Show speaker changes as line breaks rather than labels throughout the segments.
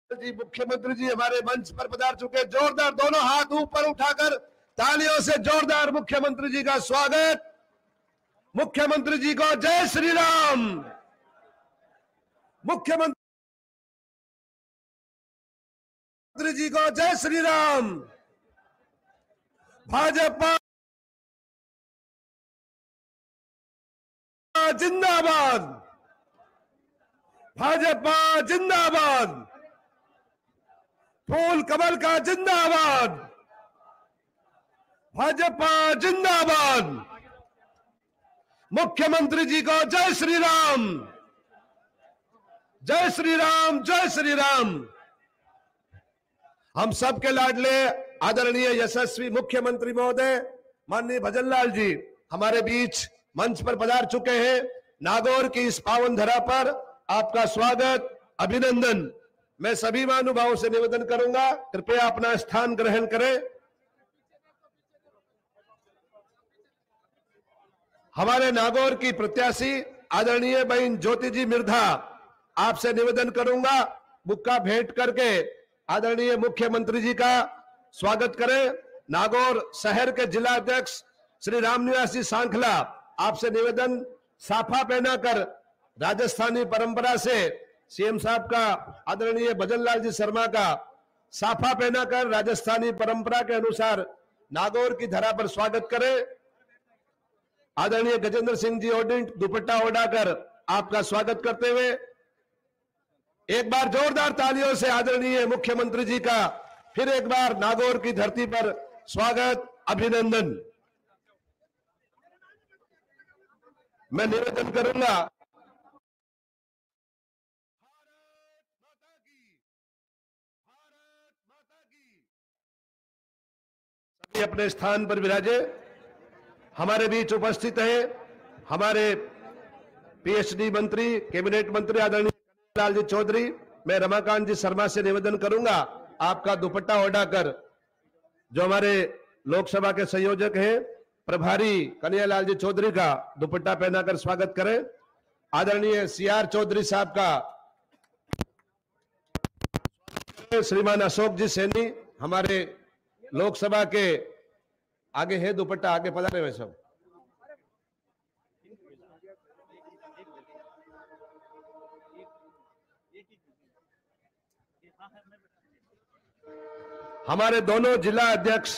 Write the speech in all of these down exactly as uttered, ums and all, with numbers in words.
जी मुख्यमंत्री जी हमारे मंच पर पधार चुके। जोरदार दोनों हाथ ऊपर उठाकर तालियों से जोरदार मुख्यमंत्री जी का स्वागत। मुख्यमंत्री जी को जय श्री राम। मुख्यमंत्री जी को जय श्री राम। भाजपा जिंदाबाद, भाजपा जिंदाबाद, फूल कमल का जिंदाबाद, भाजपा जिंदाबाद। मुख्यमंत्री जी को जय श्री राम, जय श्री राम, जय श्री राम। हम सबके लाडले आदरणीय यशस्वी मुख्यमंत्री महोदय माननीय भजन लाल जी हमारे बीच मंच पर पधार चुके हैं। नागौर की इस पावन धरा पर आपका स्वागत, अभिनंदन। मैं सभी महानुभावों से निवेदन करूंगा कृपया अपना स्थान ग्रहण करें। हमारे नागौर की प्रत्याशी आदरणीय बहन ज्योति जी मिर्धा, आपसे निवेदन करूंगा बुक्का भेंट करके आदरणीय मुख्यमंत्री जी का स्वागत करें। नागौर शहर के जिला अध्यक्ष श्री रामनिवास जी सांखला, आपसे निवेदन साफा पहनाकर राजस्थानी परंपरा से सीएम साहब का आदरणीय भजन लाल जी शर्मा का साफा पहनाकर राजस्थानी परंपरा के अनुसार नागौर की धरा पर स्वागत करें। आदरणीय गजेंद्र सिंह जी ओडिंट दुपट्टा ओढ़ाकर आपका स्वागत करते हुए एक बार जोरदार तालियों से आदरणीय मुख्यमंत्री जी का फिर एक बार नागौर की धरती पर स्वागत, अभिनंदन। मैं निवेदन करूंगा सभी अपने स्थान पर विराजे। हमारे बीच उपस्थित है हमारे पीएचडी मंत्री, कैबिनेट मंत्री आदरणीय लाल जी चौधरी। मैं रमाकांत जी शर्मा से निवेदन करूंगा आपका दुपट्टा ओढ़ाकर जो हमारे लोकसभा के संयोजक हैं प्रभारी कन्हैयालाल जी चौधरी का दुपट्टा पहनाकर स्वागत करें। आदरणीय सीआर चौधरी साहब का, श्रीमान अशोक जी सैनी हमारे लोकसभा के आगे है, दुपट्टा आगे पधारे हुए सब। हमारे दोनों जिला अध्यक्ष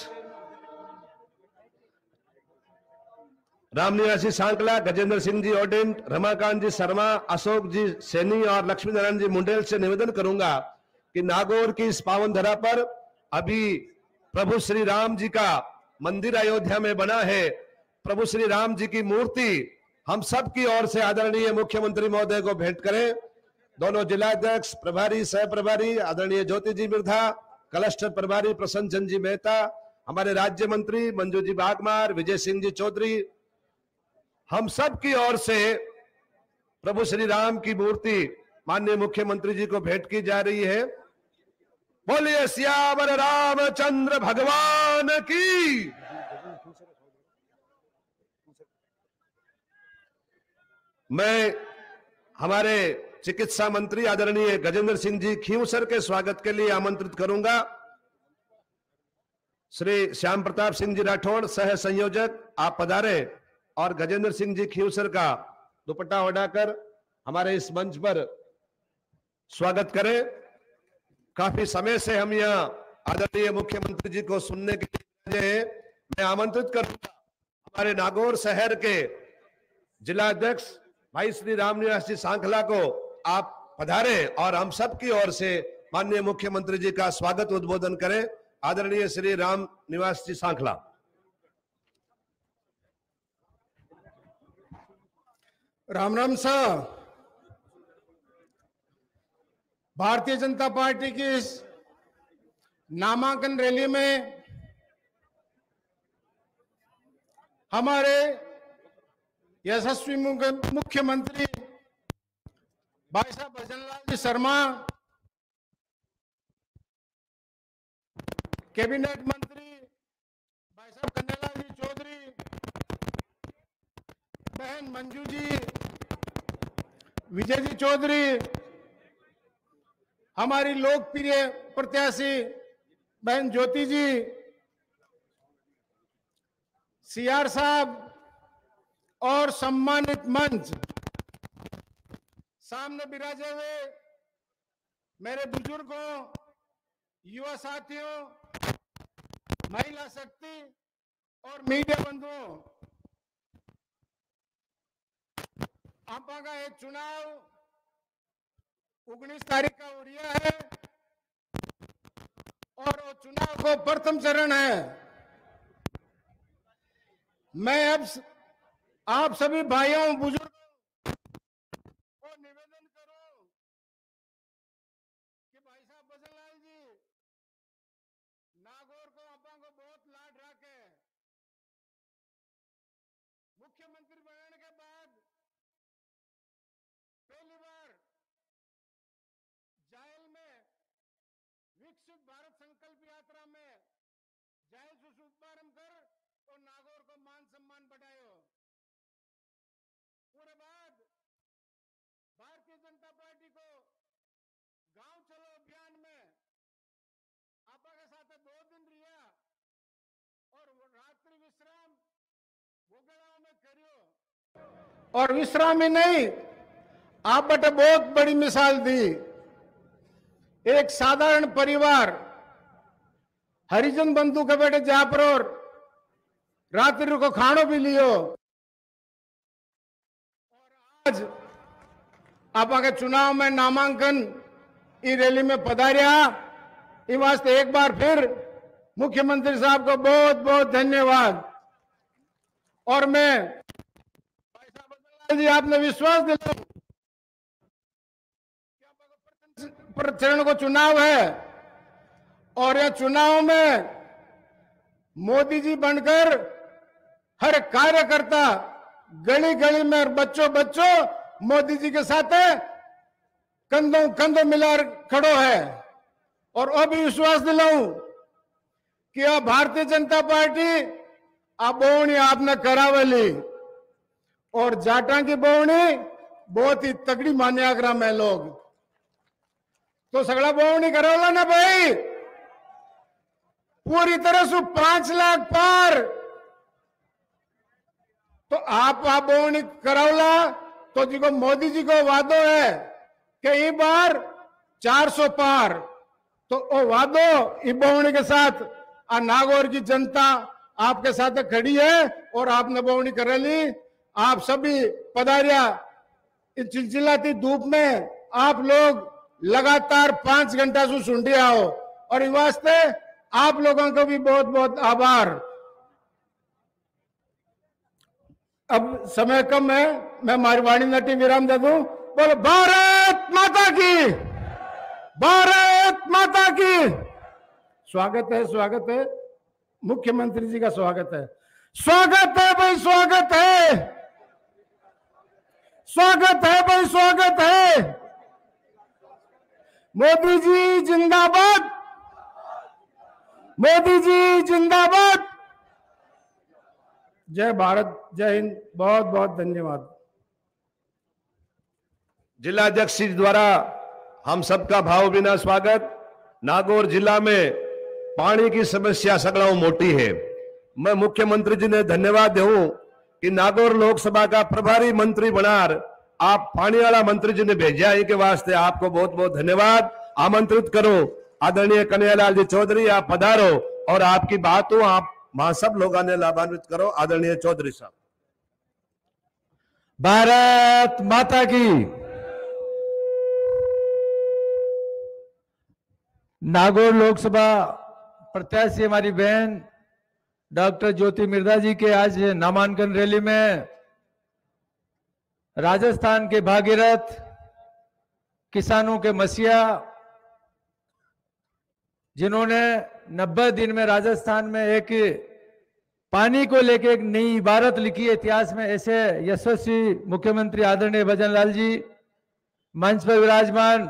रामनिवासी सांकला, गजेंद्र सिंह जी ओडेंट, रमाकांत जी शर्मा, अशोक जी सैनी और लक्ष्मी नारायण जी मुंडेल से निवेदन करूंगा कि नागौर की इस पावन धरा पर अभी प्रभु श्री राम जी का मंदिर अयोध्या में बना है। प्रभु श्री राम जी की मूर्ति हम सब की ओर से आदरणीय मुख्यमंत्री महोदय को भेंट करें। दोनों जिला अध्यक्ष, प्रभारी, सह प्रभारी आदरणीय ज्योति जी मिर्धा, क्लस्टर प्रभारी प्रसन्न चंद जी मेहता, हमारे राज्य मंत्री मंजू जी बागमार, विजय सिंह जी चौधरी, हम सब की ओर से प्रभु श्री राम की मूर्ति माननीय मुख्यमंत्री जी को भेंट की जा रही है। बोलिए सियावर रामचंद्र भगवान की। मैं हमारे चिकित्सा मंत्री आदरणीय गजेंद्र सिंह जी खींवसर के स्वागत के लिए आमंत्रित करूंगा। श्री श्याम प्रताप सिंह जी राठौड़ सह संयोजक, आप पधारे और गजेंद्र सिंह जी खींवसर का दुपट्टा ओढ़ाकर हमारे इस मंच पर स्वागत करें। काफी समय से हम यहाँ आदरणीय मुख्यमंत्री जी को सुनने के लिए मैं आमंत्रित करूंगा हमारे नागौर शहर के जिला अध्यक्ष भाई श्री रामनिवास जी सांखला को आप पधारे और हम सब की ओर से माननीय मुख्यमंत्री जी का स्वागत उद्बोधन करें। आदरणीय श्री राम निवास जी सांखला।
राम राम साहब। भारतीय जनता पार्टी की इस नामांकन रैली में हमारे यशस्वी मुख्यमंत्री भाई साहब भजन लाल जी शर्मा, कैबिनेट मंत्री भाई साहब कन्हैयालाल जी चौधरी, बहन मंजू जी, विजय जी चौधरी, हमारी लोकप्रिय प्रत्याशी बहन ज्योति जी, सीआर साहब और सम्मानित मंच, सामने विराजे हुए मेरे बुजुर्गों, युवा साथियों, महिला शक्ति और मीडिया बंधुओं, आपा का एक चुनाव उन्नीस तारीख का हो रहा है और वो चुनाव को प्रथम चरण है। मैं अब आप सभी भाइयों बुजुर्गों को निवेदन करूं कि भाई साहब बजनलाल जी, नागौर को आपा को बहुत लाड रखे। मुख्यमंत्री बनने के बाद पहली बार जायल में विकसित भारत संकल्प यात्रा में जायल से शुभारंभ कर और नागौर को मान सम्मान बढ़ायो। पूरे बाद भारतीय जनता पार्टी को गांव चलो अभियान में आपा के साथ दो दिन रिया और रात्रि विश्राम भोगड़ाओं में करियो और विश्राम ही नहीं, आप बटे बहुत बड़ी मिसाल दी। एक साधारण परिवार हरिजन बंधु के बेटे जापरोर रात्रि को खानो भी लियो और आज आपा के चुनाव में नामांकन ई रैली में पधारिया। इस वास्ते एक बार फिर मुख्यमंत्री साहब को बहुत बहुत धन्यवाद। और मैं भाई साहब जी, आपने विश्वास दिलाया चरण को चुनाव है और यह चुनाव में मोदी जी बनकर हर कार्यकर्ता गली गली में और बच्चों बच्चों मोदी जी के साथ कंधों कंधों मिलाकर खड़ो है। और अब भी विश्वास दिलाऊं कि अब भारतीय जनता पार्टी अब बोवनी आपने करावली और जाटा की बोवनी बहुत ही तगड़ी मान्याग्रा में लोग तो सगड़ा बोवनी करोला ना भाई, पूरी तरह से पांच लाख पार। तो आप आप बोवनी करावला तो जी को मोदी जी को वादो है कि इस बार चार सौ पार। तो वो वादो इस बोवनी के साथ आ नागौर की जनता आपके साथ खड़ी है और आपने बोवनी कर ली। आप सभी पधारिया, इस चिलचिलाती धूप में आप लोग लगातार पांच घंटा से सुन आओ और इस वास्ते आप लोगों को भी बहुत बहुत आभार। अब समय कम है, मैं हमारी वाणी नटी विराम दे दूं। बोलो भारत माता की, भारत माता की। स्वागत है, स्वागत है, मुख्यमंत्री जी का स्वागत है। स्वागत है भाई, स्वागत है, स्वागत है भाई, स्वागत है। मोदी जी जिंदाबाद, मोदी जी जिंदाबाद। जय भारत, जय हिंद, बहुत बहुत धन्यवाद।
जिलाध्यक्ष जी द्वारा हम सबका भावभीना स्वागत। नागौर जिला में पानी की समस्या सगड़ाओ मोटी है। मैं मुख्यमंत्री जी ने धन्यवाद दूं कि नागौर लोकसभा का प्रभारी मंत्री बनार आप पानी वाला मंत्री जी ने भेजा है, के वास्ते आपको बहुत बहुत धन्यवाद। आमंत्रित करो आदरणीय कन्हैयालाल जी चौधरी, आप पधारो और आपकी बात हो आप वहां सब लोगों ने लाभान्वित करो। आदरणीय चौधरी साहब।
भारत माता की। नागौर लोकसभा प्रत्याशी हमारी बहन डॉक्टर ज्योति मिर्धा जी के आज नामांकन रैली में राजस्थान के भागीरथ, किसानों के मसीहा, जिन्होंने नब्बे दिन में राजस्थान में एक पानी को लेकर एक नई इबारत लिखी है इतिहास में, ऐसे यशस्वी मुख्यमंत्री आदरणीय भजनलाल जी मंच पर विराजमान,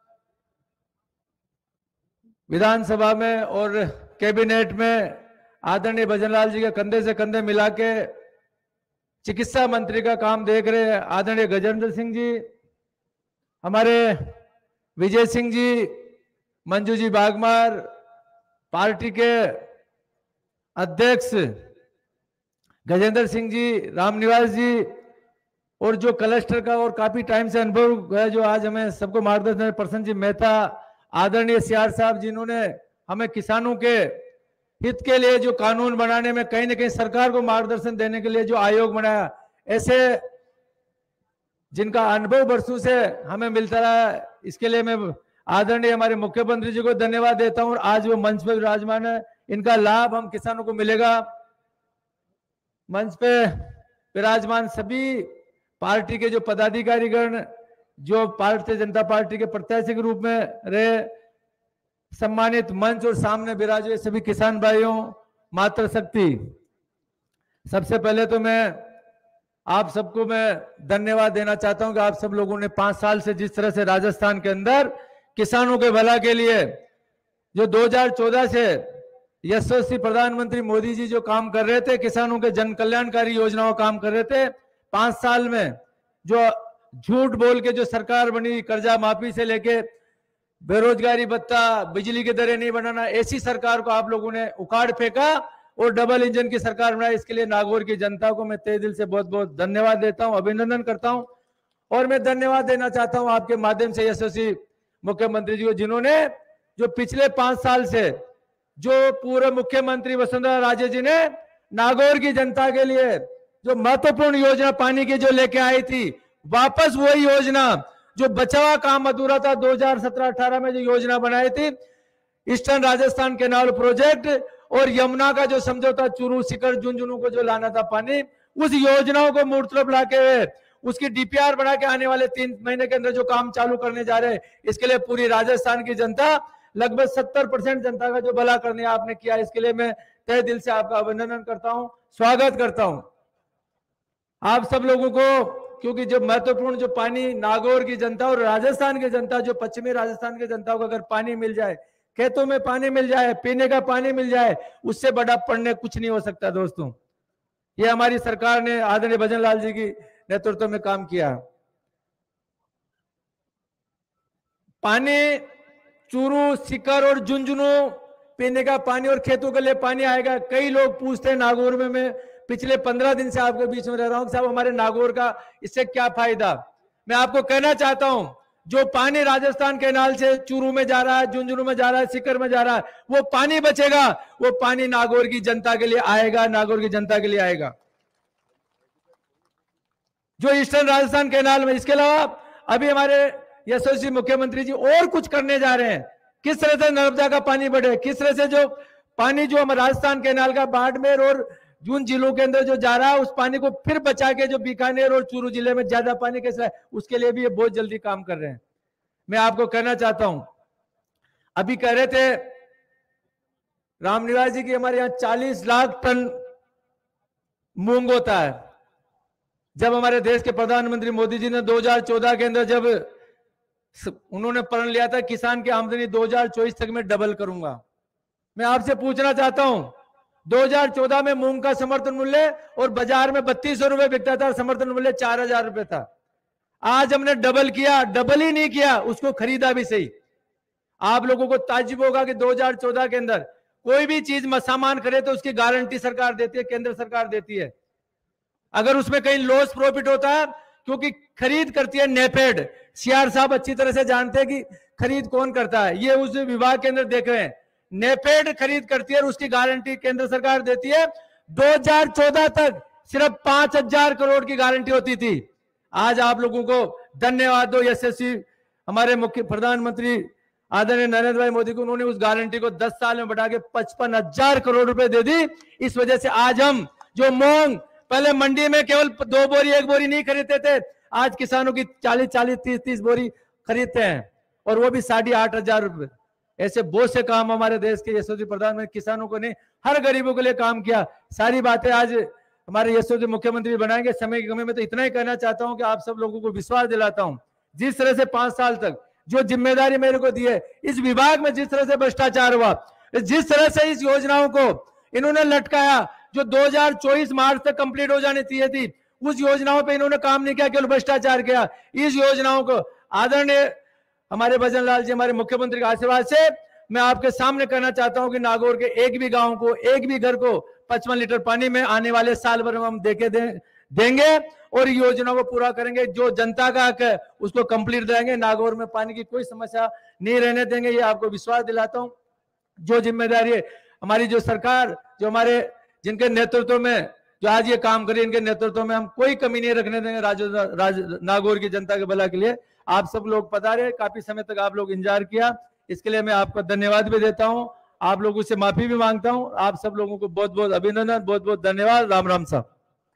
विधानसभा में और कैबिनेट में आदरणीय भजनलाल जी के कंधे से कंधे मिला के चिकित्सा मंत्री का काम देख रहे हैं आदरणीय गजेंद्र सिंह जी, हमारे विजय सिंह जी, मंजू जी बागमार, पार्टी के अध्यक्ष गजेंद्र सिंह जी, रामनिवास जी, और जो क्लस्टर का और काफी टाइम से अनुभव है जो आज हमें सबको मार्गदर्शन, प्रसन्न जी मेहता, आदरणीय सीआर साहब जिन्होंने हमें किसानों के हित के लिए जो कानून बनाने में कहीं ना कहीं सरकार को मार्गदर्शन देने के लिए जो आयोग बनाया, ऐसे जिनका अनुभव वर्षों से हमें मिलता रहा, इसके लिए मैं आदरणीय हमारे मुख्यमंत्री जी को धन्यवाद देता हूं। और आज वो मंच पे विराजमान है, इनका लाभ हम किसानों को मिलेगा। मंच पे विराजमान सभी पार्टी के जो पदाधिकारीगण, जो भारतीय जनता पार्टी के प्रत्याशी के रूप में रहे, सम्मानित मंच और सामने विराजे सभी किसान भाइयों, मातृशक्ति, सबसे पहले तो मैं आप सबको मैं धन्यवाद देना चाहता हूं कि आप सब लोगों ने पांच साल से जिस तरह से राजस्थान के अंदर किसानों के भला के लिए जो दो हज़ार चौदह से यशस्वी प्रधानमंत्री मोदी जी जो काम कर रहे थे, किसानों के जन कल्याणकारी योजनाओं काम कर रहे थे, पांच साल में जो झूठ बोल के जो सरकार बनी, कर्जा माफी से लेके बेरोजगारी भत्ता, बिजली की दरें नहीं बनाना, ऐसी सरकार को आप लोगों ने उखाड़ फेंका और डबल इंजन की सरकार बनाई। इसके लिए नागौर की जनता को मैं तहे दिल से बहुत बहुत धन्यवाद देता हूं, अभिनंदन करता हूं। और मैं धन्यवाद देना चाहता हूं आपके माध्यम से यशस्वी मुख्यमंत्री जी को, जिन्होंने जो पिछले पांच साल से जो पूर्व मुख्यमंत्री वसुंधरा राजे जी ने नागौर की जनता के लिए जो महत्वपूर्ण योजना पानी की जो लेके आई थी, वापस वही योजना जो बचा हुआ काम अधूरा था दो हज़ार सत्रह अठारह में जो योजना बनाई थी, ईस्टर्न राजस्थान कैनाल प्रोजेक्ट और यमुना का जो समझौता, चूरू सीकर झुंझुनू को जो लाना था पानी, उस योजनाओं को मूर्त रूप लाके उसकी डीपीआर बना के आने वाले तीन महीने के अंदर जो काम चालू करने जा रहे हैं, इसके लिए पूरी राजस्थान की जनता, लगभग सत्तर परसेंट जनता का जो भला करने आपने किया, इसके लिए मैं तहे दिल से आपका अभिनंदन करता हूं, स्वागत करता हूं आप सब लोगों को। क्योंकि जो महत्वपूर्ण जो पानी नागौर की जनता और राजस्थान की जनता, जो पश्चिमी राजस्थान की जनता को अगर पानी मिल जाए, खेतों में पानी मिल जाए, पीने का पानी मिल जाए, उससे बड़ा पुण्य कुछ नहीं हो सकता दोस्तों। ये हमारी सरकार ने आदरणीय भजन लाल जी की नेतृत्व में काम किया। पानी चूरू, सीकर और झुंझुनू पीने का पानी और खेतों के लिए पानी आएगा। कई लोग पूछते हैं नागौर में, मैं पिछले पंद्रह दिन से आपके बीच में रह रहा हूं, साहब हमारे नागौर का इससे क्या फायदा। मैं आपको कहना चाहता हूं, जो पानी राजस्थान कैनाल से चूरू में जा रहा है, झुंझुनू में जा रहा है, सीकर में जा रहा है, वो पानी बचेगा, वो पानी नागौर की जनता के लिए आएगा, नागौर की जनता के लिए आएगा। जो ईस्टर्न राजस्थान कैनाल में, इसके अलावा अभी हमारे यशस्वी मुख्यमंत्री जी और कुछ करने जा रहे हैं। किस तरह से नर्मदा का पानी बढ़े, किस तरह से जो पानी जो हमारे राजस्थान कैनाल का बाड़मेर और जून जिलों के अंदर जो जा रहा है, उस पानी को फिर बचा के जो बीकानेर और चूरू जिले में ज्यादा पानी कैसे है, उसके लिए भी ये बहुत जल्दी काम कर रहे हैं। मैं आपको कहना चाहता हूं, अभी कह रहे थे रामनिवास जी की हमारे यहाँ चालीस लाख टन मूंग होता है। जब हमारे देश के प्रधानमंत्री मोदी जी ने दो हज़ार चौदह के अंदर जब उन्होंने प्रण लिया था किसान की आमदनी दो हज़ार चौबीस तक में डबल करूंगा, मैं आपसे पूछना चाहता हूं, दो हज़ार चौदह में मूंग का समर्थन मूल्य और बाजार में बत्तीस सौ रुपए बिकता था, समर्थन मूल्य चार हजार रुपए था। आज हमने डबल किया, डबल ही नहीं किया, उसको खरीदा भी सही। आप लोगों को ताज्जुब होगा कि दो हज़ार चौदह के अंदर कोई भी चीज सामान करे तो उसकी गारंटी सरकार देती है, केंद्र सरकार देती है। अगर उसमें कहीं लॉस प्रॉफिट होता है, क्योंकि खरीद करती है नेफेड, सीआर साहब अच्छी तरह से जानते हैं कि खरीद कौन करता है, ये उस विभाग के अंदर देख रहे हैं। नेफेड खरीद करती है और उसकी गारंटी केंद्र सरकार देती है। दो हज़ार चौदह तक सिर्फ पांच हजार करोड़ की गारंटी होती थी। आज आप लोगों को धन्यवाद दो यशस्वी हमारे मुख्य प्रधानमंत्री आदरणीय नरेंद्र भाई मोदी को, उन्होंने उस गारंटी को दस साल में बढ़ा के पचपन हजार करोड़ रुपए दे दी। इस वजह से आज हम जो मूंग पहले मंडी में केवल दो बोरी एक बोरी नहीं खरीदते थे, आज किसानों की चालीस चालीस तीस तीस बोरी खरीदते हैं, और वो भी साढ़े आठ हजार रुपए। ऐसे बहुत से काम हमारे देश के यशस्वी प्रधानमंत्री किसानों को नहीं, हर गरीबों के लिए काम किया। सारी बातें आज हमारे यशस्वी मुख्यमंत्री बनाएंगे। समय की कमी में तो इतना ही कहना चाहता हूं कि आप सब लोगों को विश्वास दिलाता हूं, जिस तरह से पांच साल तक जो जिम्मेदारी मेरे को दी है, इस विभाग में जिस तरह से भ्रष्टाचार हुआ, जिस तरह से इस योजनाओं को इन्होंने लटकाया, जो दो हज़ार चौबीस मार्च तक कंप्लीट हो जानी चाहिए थी, उस योजनाओं पे इन्होंने काम नहीं किया, केवल भ्रष्टाचार किया। इस योजनाओं को आदरणीय हमारे भजन लाल जी, हमारे मुख्यमंत्री के आशीर्वाद से मैं आपके सामने कहना चाहता हूं कि नागौर के एक भी गांव को, एक भी घर को पचपन लीटर पानी में आने वाले साल भर में हम देके दे, देंगे और योजना को पूरा करेंगे। जो जनता का हक है उसको कंप्लीट देंगे। नागौर में पानी की कोई समस्या नहीं रहने देंगे, ये आपको विश्वास दिलाता हूं। जो जिम्मेदारी है हमारी, जो सरकार, जो हमारे जिनके नेतृत्व में जो आज ये काम करिए, इनके नेतृत्व में हम कोई कमी नहीं रखने देंगे राज, राज नागौर की जनता के भला के लिए। आप सब लोग पधारे, काफी समय तक आप लोग इंतजार किया, इसके लिए मैं आपको धन्यवाद भी देता हूं, आप लोगों से माफी भी मांगता हूं। आप सब लोगों को बहुत बहुत अभिनंदन, बहुत बहुत धन्यवाद। राम राम साहब।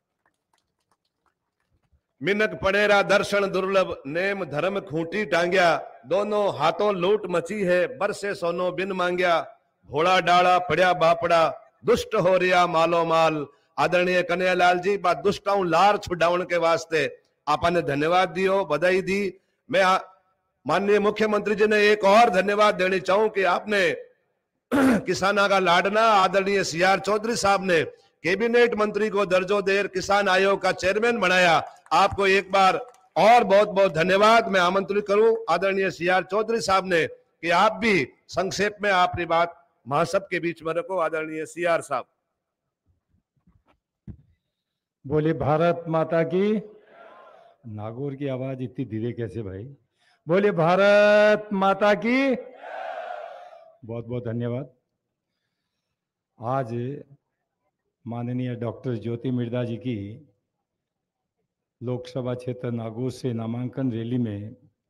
मिनक पड़ेरा दर्शन दुर्लभ, नेम धर्म खूंटी टांग्या, दोनों हाथों लूट मची है, बरसे सोनो बिन मांग्या, घोड़ा डाला पड़या बापड़ा, दुष्ट हो रिया मालो माल। आदरणीय कन्हैयालाल जी, बा दुष्टाऊं लार छुड़ाउण के वास्ते आपने धन्यवाद दियो, बधाई दी। मैं माननीय मुख्यमंत्री जी ने एक और धन्यवाद देनी चाहूं कि आपने किसाना का लाडना आदरणीय सी आर चौधरी साहब ने कैबिनेट मंत्री को दर्जो देकर किसान आयोग का चेयरमैन बनाया। आपको एक बार और बहुत बहुत धन्यवाद। मैं आमंत्रित करूं आदरणीय सी आर चौधरी साहब ने कि आप भी संक्षेप में अपनी बात महासभ के बीच में रखो। आदरणीय सी आर साहब।
बोले भारत माता की। नागौर की आवाज इतनी धीरे कैसे भाई? बोले भारत माता की। बहुत बहुत धन्यवाद। आज माननीय डॉक्टर ज्योति मिर्धा जी की लोकसभा क्षेत्र नागौर से नामांकन रैली में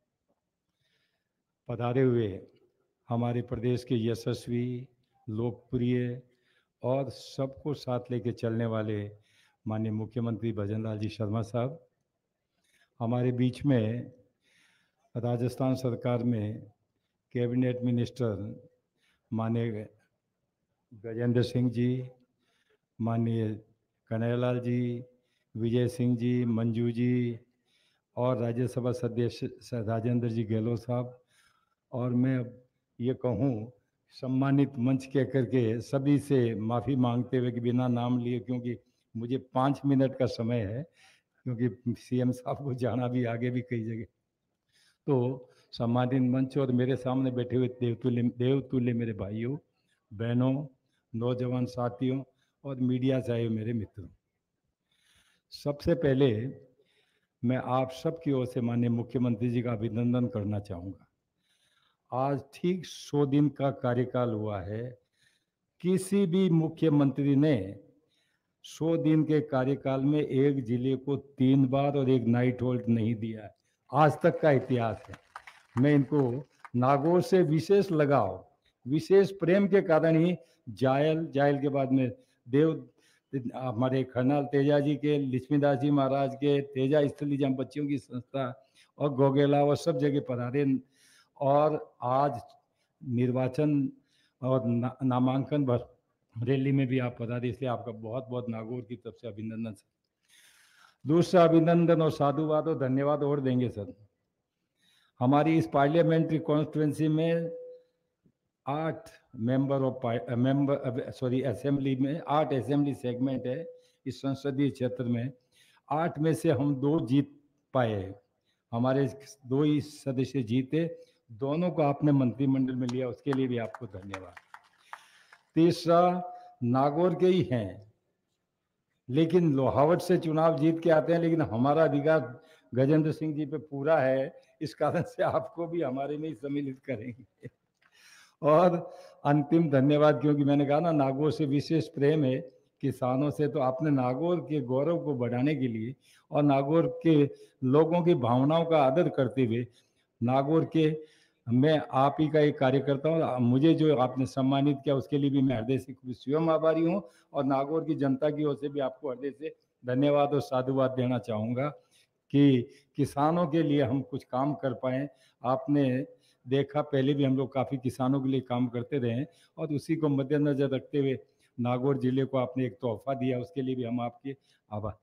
पधारे हुए हमारे प्रदेश के यशस्वी, लोकप्रिय और सबको साथ लेके चलने वाले माननीय मुख्यमंत्री भजन लाल जी शर्मा साहब, हमारे बीच में राजस्थान सरकार में कैबिनेट मिनिस्टर माननीय गजेंद्र सिंह जी, माननीय कन्हैयालाल जी, विजय सिंह जी, मंजू जी और राज्यसभा सदस्य राजेंद्र जी गहलोत साहब, और मैं ये कहूँ सम्मानित मंच कह करके सभी से माफ़ी मांगते हुए कि बिना नाम लिए, क्योंकि मुझे पाँच मिनट का समय है, क्योंकि सीएम साहब को जाना भी आगे भी कई जगह। तो सम्मानित मंच और मेरे सामने बैठे हुए देवतुल्य देवतुल्य मेरे भाइयों, बहनों, नौजवान साथियों और मीडिया से आए मेरे मित्रों, सबसे पहले मैं आप सब की ओर से माननीय मुख्यमंत्री जी का अभिनंदन करना चाहूँगा। आज ठीक सौ दिन का कार्यकाल हुआ है। किसी भी मुख्यमंत्री ने सौ दिन के कार्यकाल में एक जिले को तीन बार और एक नाइट होल्ड नहीं दिया है, आज तक का इतिहास है। मैं इनको नागौर से विशेष लगाव, विशेष प्रेम के कारण ही जायल जायल के बाद में देव हमारे खरनाल तेजा जी के, लक्ष्मीदास जी महाराज के, तेजा स्थली जम बच्चियों की संस्था और गोगेला और सब जगह पधारे, और आज निर्वाचन और ना, नामांकन भर रैली में भी आप पधारे, इसलिए आपका बहुत बहुत नागौर की तरफ से अभिनंदन सर। दूसरा अभिनंदन और साधुवाद और धन्यवाद और देंगे सर। हमारी इस पार्लियामेंट्री कॉन्स्टिट्यूंसी में आठ member of member sorry assembly में आठ असेंबली सेगमेंट है इस संसदीय क्षेत्र में। आठ में से हम दो जीत पाए, हमारे दो ही सदस्य जीते, दोनों को आपने मंत्रिमंडल में लिया, उसके लिए भी आपको धन्यवाद। तीसरा, नागौर के ही हैं लेकिन लोहावट से चुनाव जीत के आते हैं, लेकिन हमारा अधिकार गजेंद्र सिंह जी पे पूरा है, इस कारण से आपको भी हमारे में ही सम्मिलित करेंगे। और अंतिम धन्यवाद, क्योंकि मैंने कहा ना नागौर से विशेष प्रेम है किसानों से, तो आपने नागौर के गौरव को बढ़ाने के लिए और नागौर के लोगों की भावनाओं का आदर करते हुए, नागौर के मैं आप ही का एक कार्यकर्ता हूँ, मुझे जो आपने सम्मानित किया उसके लिए भी मैं हृदय से स्वयं आभारी हूँ, और नागौर की जनता की ओर से भी आपको हृदय से धन्यवाद और साधुवाद देना चाहूँगा कि किसानों के लिए हम कुछ काम कर पाएँ। आपने देखा पहले भी हम लोग काफ़ी किसानों के लिए काम करते रहे, और उसी को मद्देनजर रखते हुए नागौर जिले को आपने एक तोहफा दिया, उसके लिए भी हम आपके आभार।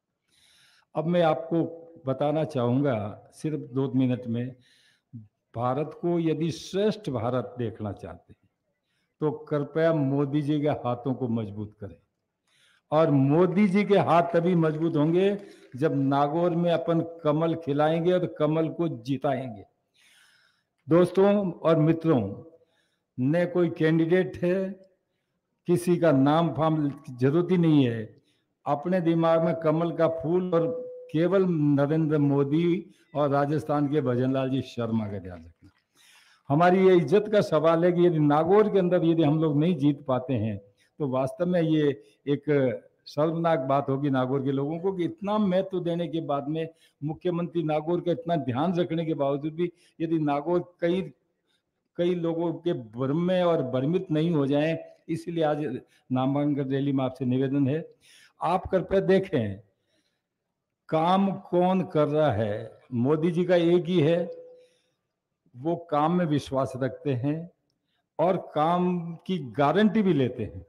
अब मैं आपको बताना चाहूँगा सिर्फ दो मिनट में, भारत को यदि श्रेष्ठ भारत देखना चाहते हैं तो कृपया मोदी जी के हाथों को मजबूत करें, और मोदी जी के हाथ तभी मजबूत होंगे जब नागौर में अपन कमल खिलाएंगे और कमल को जिताएंगे। दोस्तों और मित्रों, न कोई कैंडिडेट है, किसी का नाम फाम जरूरत ही नहीं है। अपने दिमाग में कमल का फूल और केवल नरेंद्र मोदी और राजस्थान के भजनलाल जी शर्मा का ध्यान रखना। हमारी ये इज्जत का सवाल है कि यदि नागौर के अंदर यदि हम लोग नहीं जीत पाते हैं तो वास्तव में ये एक शर्मनाक बात होगी नागौर के लोगों को कि इतना महत्व देने के बाद में मुख्यमंत्री नागौर का इतना ध्यान रखने के बावजूद भी यदि नागौर कई कई लोगों के भ्रम में और भ्रमित नहीं हो जाएं, इसलिए आज नामांकन रैली में आपसे निवेदन है, आप कृपया देखें काम कौन कर रहा है। मोदी जी का एक ही है, वो काम में विश्वास रखते हैं और काम की गारंटी भी लेते हैं।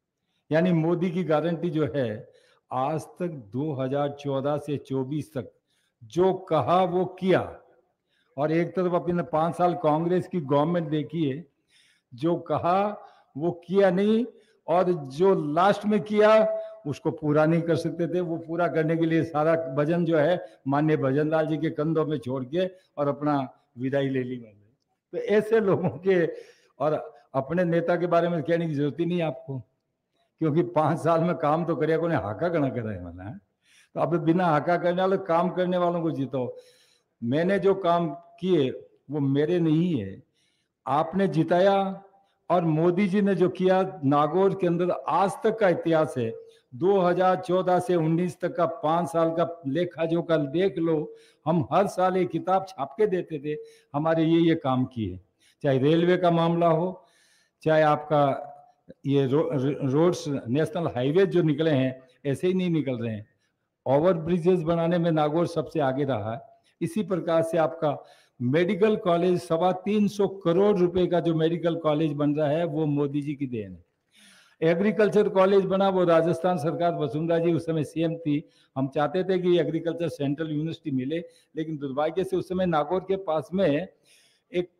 यानी मोदी की गारंटी जो है, आज तक दो हज़ार चौदह से चौबीस तक जो कहा वो किया। और एक तरफ अपने पांच साल कांग्रेस की गवर्नमेंट देखिए, जो कहा वो किया नहीं और जो लास्ट में किया उसको पूरा नहीं कर सकते थे। वो पूरा करने के लिए सारा वजन जो है माननीय भजनलाल जी के कंधों में छोड़ के और अपना विदाई ले ली मैंने। तो ऐसे लोगों के और अपने नेता के बारे में कहने की जरूरत ही नहीं आपको, क्योंकि पांच साल में काम तो करे को हाका करना कर रहे हैं मैंने। तो अब बिना हाका करने वाले काम करने वालों को जीतो। मैंने जो काम किए वो मेरे नहीं है, आपने जिताया। और मोदी जी ने जो किया, नागौर के अंदर आज तक का इतिहास है, दो हज़ार चौदह से उन्नीस तक का पांच साल का लेखा जोखा देख लो। हम हर साल एक किताब छाप के देते थे, हमारे ये ये काम किए। चाहे रेलवे का मामला हो, चाहे आपका ये रो, रोड्स नेशनल हाईवे जो निकले हैं ऐसे ही नहीं निकल रहे हैं। ओवर ब्रिजेस बनाने में नागौर सबसे आगे रहा है। इसी प्रकार से आपका मेडिकल कॉलेज, सवा तीन सौ करोड़ रुपए का जो मेडिकल कॉलेज बन रहा है वो मोदी जी की देन है। एग्रीकल्चर कॉलेज बना, वो राजस्थान सरकार, वसुंधरा जी उस समय सीएम थी। हम चाहते थे कि एग्रीकल्चर सेंट्रल यूनिवर्सिटी मिले, लेकिन दुर्भाग्य से उस समय नागौर के पास में एक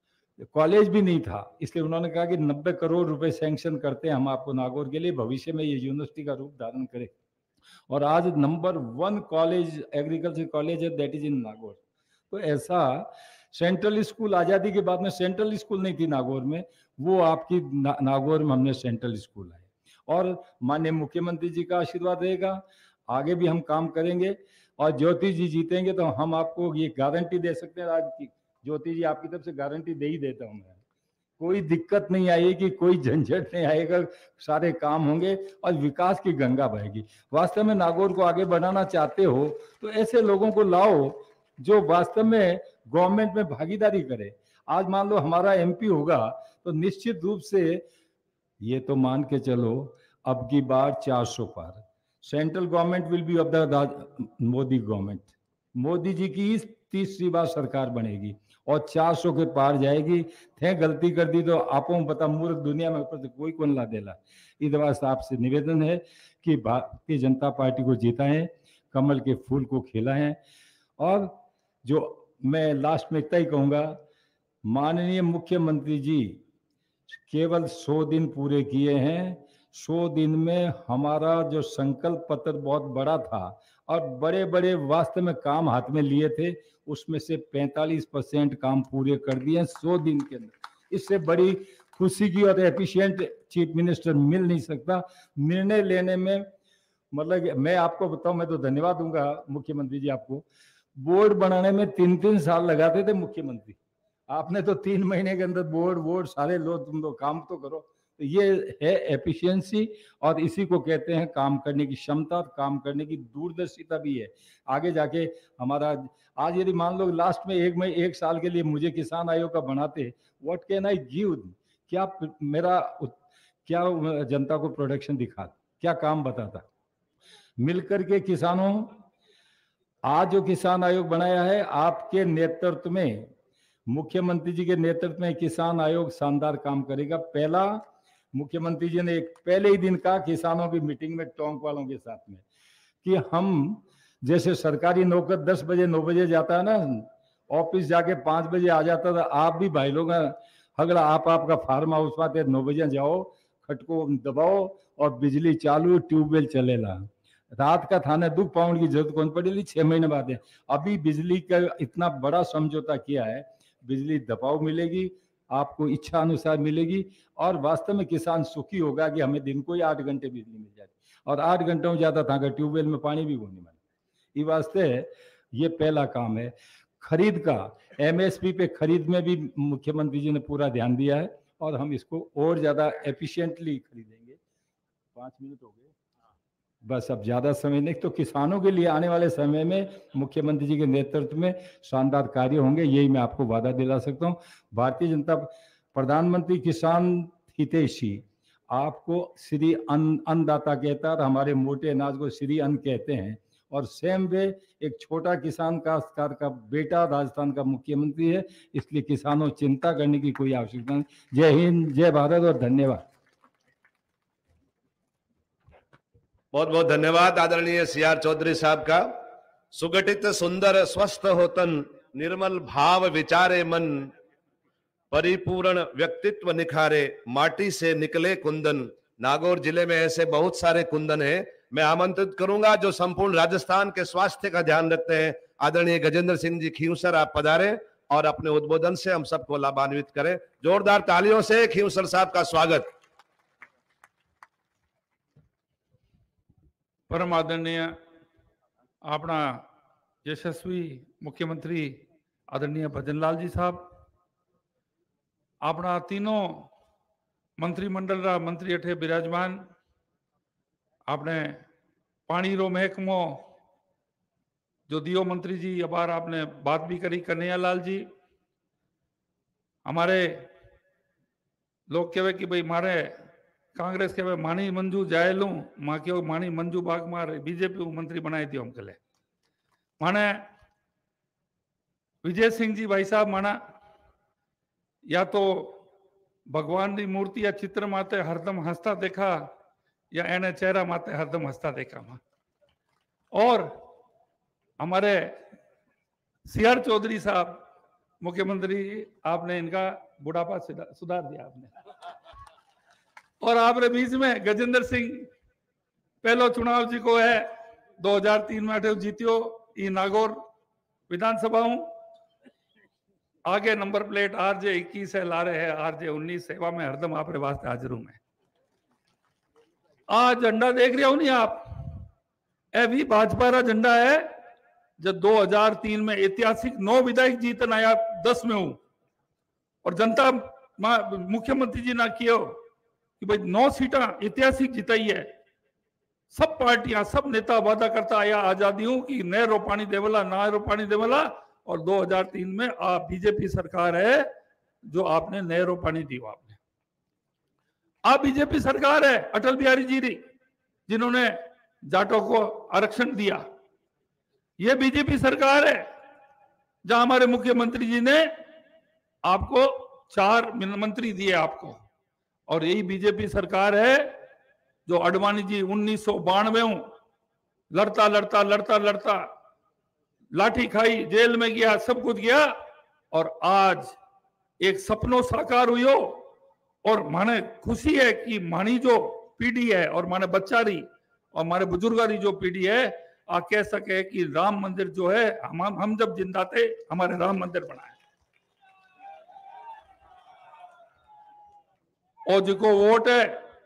कॉलेज भी नहीं था। इसलिए उन्होंने कहा कि नब्बे करोड़ रुपए सैंक्शन करते हैं हम आपको नागौर के लिए, भविष्य में ये यूनिवर्सिटी का रूप धारण करे। और आज number one college agriculture college है, दैट इज इन नागौर। तो ऐसा सेंट्रल स्कूल, आजादी के बाद में सेंट्रल स्कूल नहीं थी नागौर में, वो आपकी ना, नागौर में हमने सेंट्रल स्कूल है। और माननीय मुख्यमंत्री जी का आशीर्वाद रहेगा, आगे भी हम काम करेंगे। और ज्योति जी जीतेंगे तो हम आपको ये गारंटी दे सकते हैं, आज की ज्योति जी आपकी तरफ से गारंटी दे ही देता हूँ मैं, कोई दिक्कत नहीं आएगी, कोई झंझट नहीं आएगा, सारे काम होंगे और विकास की गंगा बहेगी। वास्तव में नागौर को आगे बढ़ाना चाहते हो तो ऐसे लोगों को लाओ जो वास्तव में गवर्नमेंट में भागीदारी करे। आज मान लो हमारा एमपी होगा तो निश्चित रूप से ये तो मान के चलो अब की बार चार सौ पार, central government will be of the Modi government. Modi ji की इस तीसरी बार सरकार बनेगी और चार सौ के पार जाएगी। थे गलती कर दी तो आपको पता, मूर्ख दुनिया में ऊपर से कोई कौन ला देला। इस वास्ते आपसे निवेदन है कि भारतीय जनता पार्टी को जिताएं, कमल के फूल को खिलाएं। और जो मैं लास्ट में इतना ही कहूँगा, माननीय मुख्यमंत्री जी केवल सौ दिन पूरे किए हैं। सौ दिन में हमारा जो संकल्प पत्र बहुत बड़ा था और बड़े बड़े वास्तव में काम हाथ में लिए थे, उसमें से पैंतालीस परसेंट काम पूरे कर दिए सौ दिन के अंदर। इससे बड़ी खुशी की और एफिशिएंट चीफ मिनिस्टर मिल नहीं सकता निर्णय लेने में। मतलब मैं आपको बताऊं, मैं तो धन्यवाद दूंगा मुख्यमंत्री जी आपको। बोर्ड बनाने में तीन तीन साल लगाते थे मुख्यमंत्री, आपने तो तीन महीने के अंदर बोर्ड बोर्ड सारे लोग, तुम लोग काम तो करो। तो ये है एफिशिएंसी और इसी को कहते हैं काम करने की क्षमता, काम करने की दूरदर्शिता भी है। आगे जाके हमारा आज यदि मान लो लास्ट में एक में एक साल के लिए मुझे किसान आयोग का बनाते, व्हाट कैन आई गिव, क्या मेरा क्या जनता को प्रोडक्शन दिखा, क्या काम बताता। मिलकर के किसानों, आज जो किसान आयोग बनाया है आपके नेतृत्व में, मुख्यमंत्री जी के नेतृत्व में किसान आयोग शानदार काम करेगा। पहला मुख्यमंत्री जी ने एक पहले ही दिन कहा किसानों की मीटिंग में टोंक वालों के साथ में कि हम जैसे सरकारी नौकर दस बजे नौ बजे जाता है ना, ऑफिस जाके पाँच बजे आ जाता था, आप भी भाई लोग अगला आप आपका फार्म हाउस पाते नौ बजे जाओ, खटको दबाओ और बिजली चालू, ट्यूबवेल चलेला। रात का थाने दो पाउंड की जरूरत कौन पड़ेगी, छह महीने बाद है। अभी बिजली का इतना बड़ा समझौता किया है, बिजली दबाव मिलेगी, आपको इच्छा अनुसार मिलेगी और वास्तव में किसान सुखी होगा कि हमें दिन को ही आठ घंटे बिजली मिल जाती और आठ घंटों में ज़्यादा था कि ट्यूबवेल में पानी भी नहीं मिला। इस वास्ते ये पहला काम है। खरीद का एमएसपी पे खरीद में भी मुख्यमंत्री जी ने पूरा ध्यान दिया है और हम इसको और ज़्यादा एफिशिएंटली खरीदेंगे। पाँच मिनट हो गए, बस अब ज़्यादा समय नहीं। तो किसानों के लिए आने वाले समय में मुख्यमंत्री जी के नेतृत्व में शानदार कार्य होंगे, यही मैं आपको वादा दिला सकता हूँ। भारतीय जनता प्रधानमंत्री किसान हितैषी आपको श्री अन्न अन्नदाता कहता है और हमारे मोटे अनाज को श्री अन्न कहते हैं। और सेम वे एक छोटा किसान काश्तकार का बेटा राजस्थान का मुख्यमंत्री है, इसलिए किसानों चिंता करने की कोई आवश्यकता नहीं। जय हिंद, जय भारत और धन्यवाद।
बहुत बहुत धन्यवाद आदरणीय सी आर चौधरी साहब का। सुगठित सुंदर स्वस्थ होतन, निर्मल भाव विचारे मन, परिपूर्ण व्यक्तित्व निखारे, माटी से निकले कुंदन। नागौर जिले में ऐसे बहुत सारे कुंदन हैं। मैं आमंत्रित करूंगा जो संपूर्ण राजस्थान के स्वास्थ्य का ध्यान रखते हैं, आदरणीय गजेंद्र सिंह जी खींवसर, आप पधारें और अपने उद्बोधन से हम सबको लाभान्वित करें। जोरदार तालियों से खींवसर साहब का स्वागत।
परम आदरणीय अपना यशस्वी मुख्यमंत्री आदरणीय भजनलाल जी साहब, अपना तीनों मंत्रिमंडल रा मंत्री अठे विराजमान, आपने पानी रो महकमो जो दियो मंत्री जी अबार आपने बात भी करी, कन्हैया लाल जी। हमारे लोग कहे कि भाई मारे कांग्रेस के मानी मंजू जायलू माँ क्यों मानी मंजू बाग मार बीजेपी मंत्री बनाई दियो हम कले माने विजय सिंह जी भाई साहब माना या तो भगवान की मूर्ति या चित्र माते हरदम हंसता देखा या एने चेहरा माते हरदम हंसता देखा मां। और हमारे सी आर चौधरी साहब मुख्यमंत्री, आपने इनका बुढ़ापा सुधार दिया आपने। और आपने बीच में गजेंद्र सिंह पहलो चुनाव जी को है दो हजार तीन में अठे जीतियो ई नागौर विधानसभा हूं। आगे नंबर प्लेट आर जे इक्कीस है, ला रहे हैं आर जे उन्नीस। सेवा में हरदम आप वास्ते हाजिर हूं मैं। आज झंडा देख रहे हो नहीं आप, ए भी भाजपा का झंडा है जो दो हजार तीन में ऐतिहासिक नौ विधायक जीतन आया, दस में हूं। और जनता मुख्यमंत्री जी ना कियो कि भाई नौ सीटा ऐतिहासिक जिताई है। सब पार्टियां सब नेता वादा करता आया आजादी हूं कि नए रो पानी देवला ना रो पानी देवला। और दो हजार तीन में आप बीजेपी सरकार है जो आपने नए रो पानी दी। आपने आप बीजेपी सरकार है अटल बिहारी जी री जिन्होंने जाटों को आरक्षण दिया। ये बीजेपी सरकार है जहां हमारे मुख्यमंत्री जी ने आपको चार मंत्री दिए आपको। और यही बीजेपी सरकार है जो अडवाणी जी उन्नीस सौ बानवे लड़ता लड़ता लड़ता लड़ता लाठी खाई, जेल में गया, सब कुछ गया और आज एक सपनों साकार हुई हो। और माने खुशी है कि मानी जो पीढ़ी है और माने बच्चा रही और हमारे बुजुर्गारी जो पीढ़ी है आ कह सके कि राम मंदिर जो है हम हम जब जिंदा थे हमारे राम मंदिर बनाए। और जिको वोट है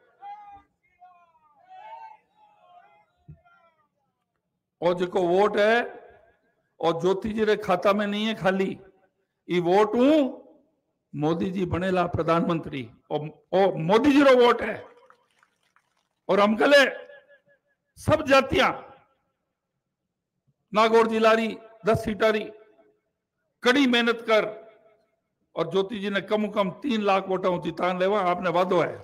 और जिको वोट है और ज्योति जी रे खाता में नहीं है खाली ये वोट हूं मोदी जी बनेला प्रधानमंत्री और, और मोदी जी रो वोट है। और हम कले सब जातियां नागौर जिला री दस सीटा री कड़ी मेहनत कर और ज्योति जी ने कम कम तीन लाख वोटों जितान लेवा आपने वादो है।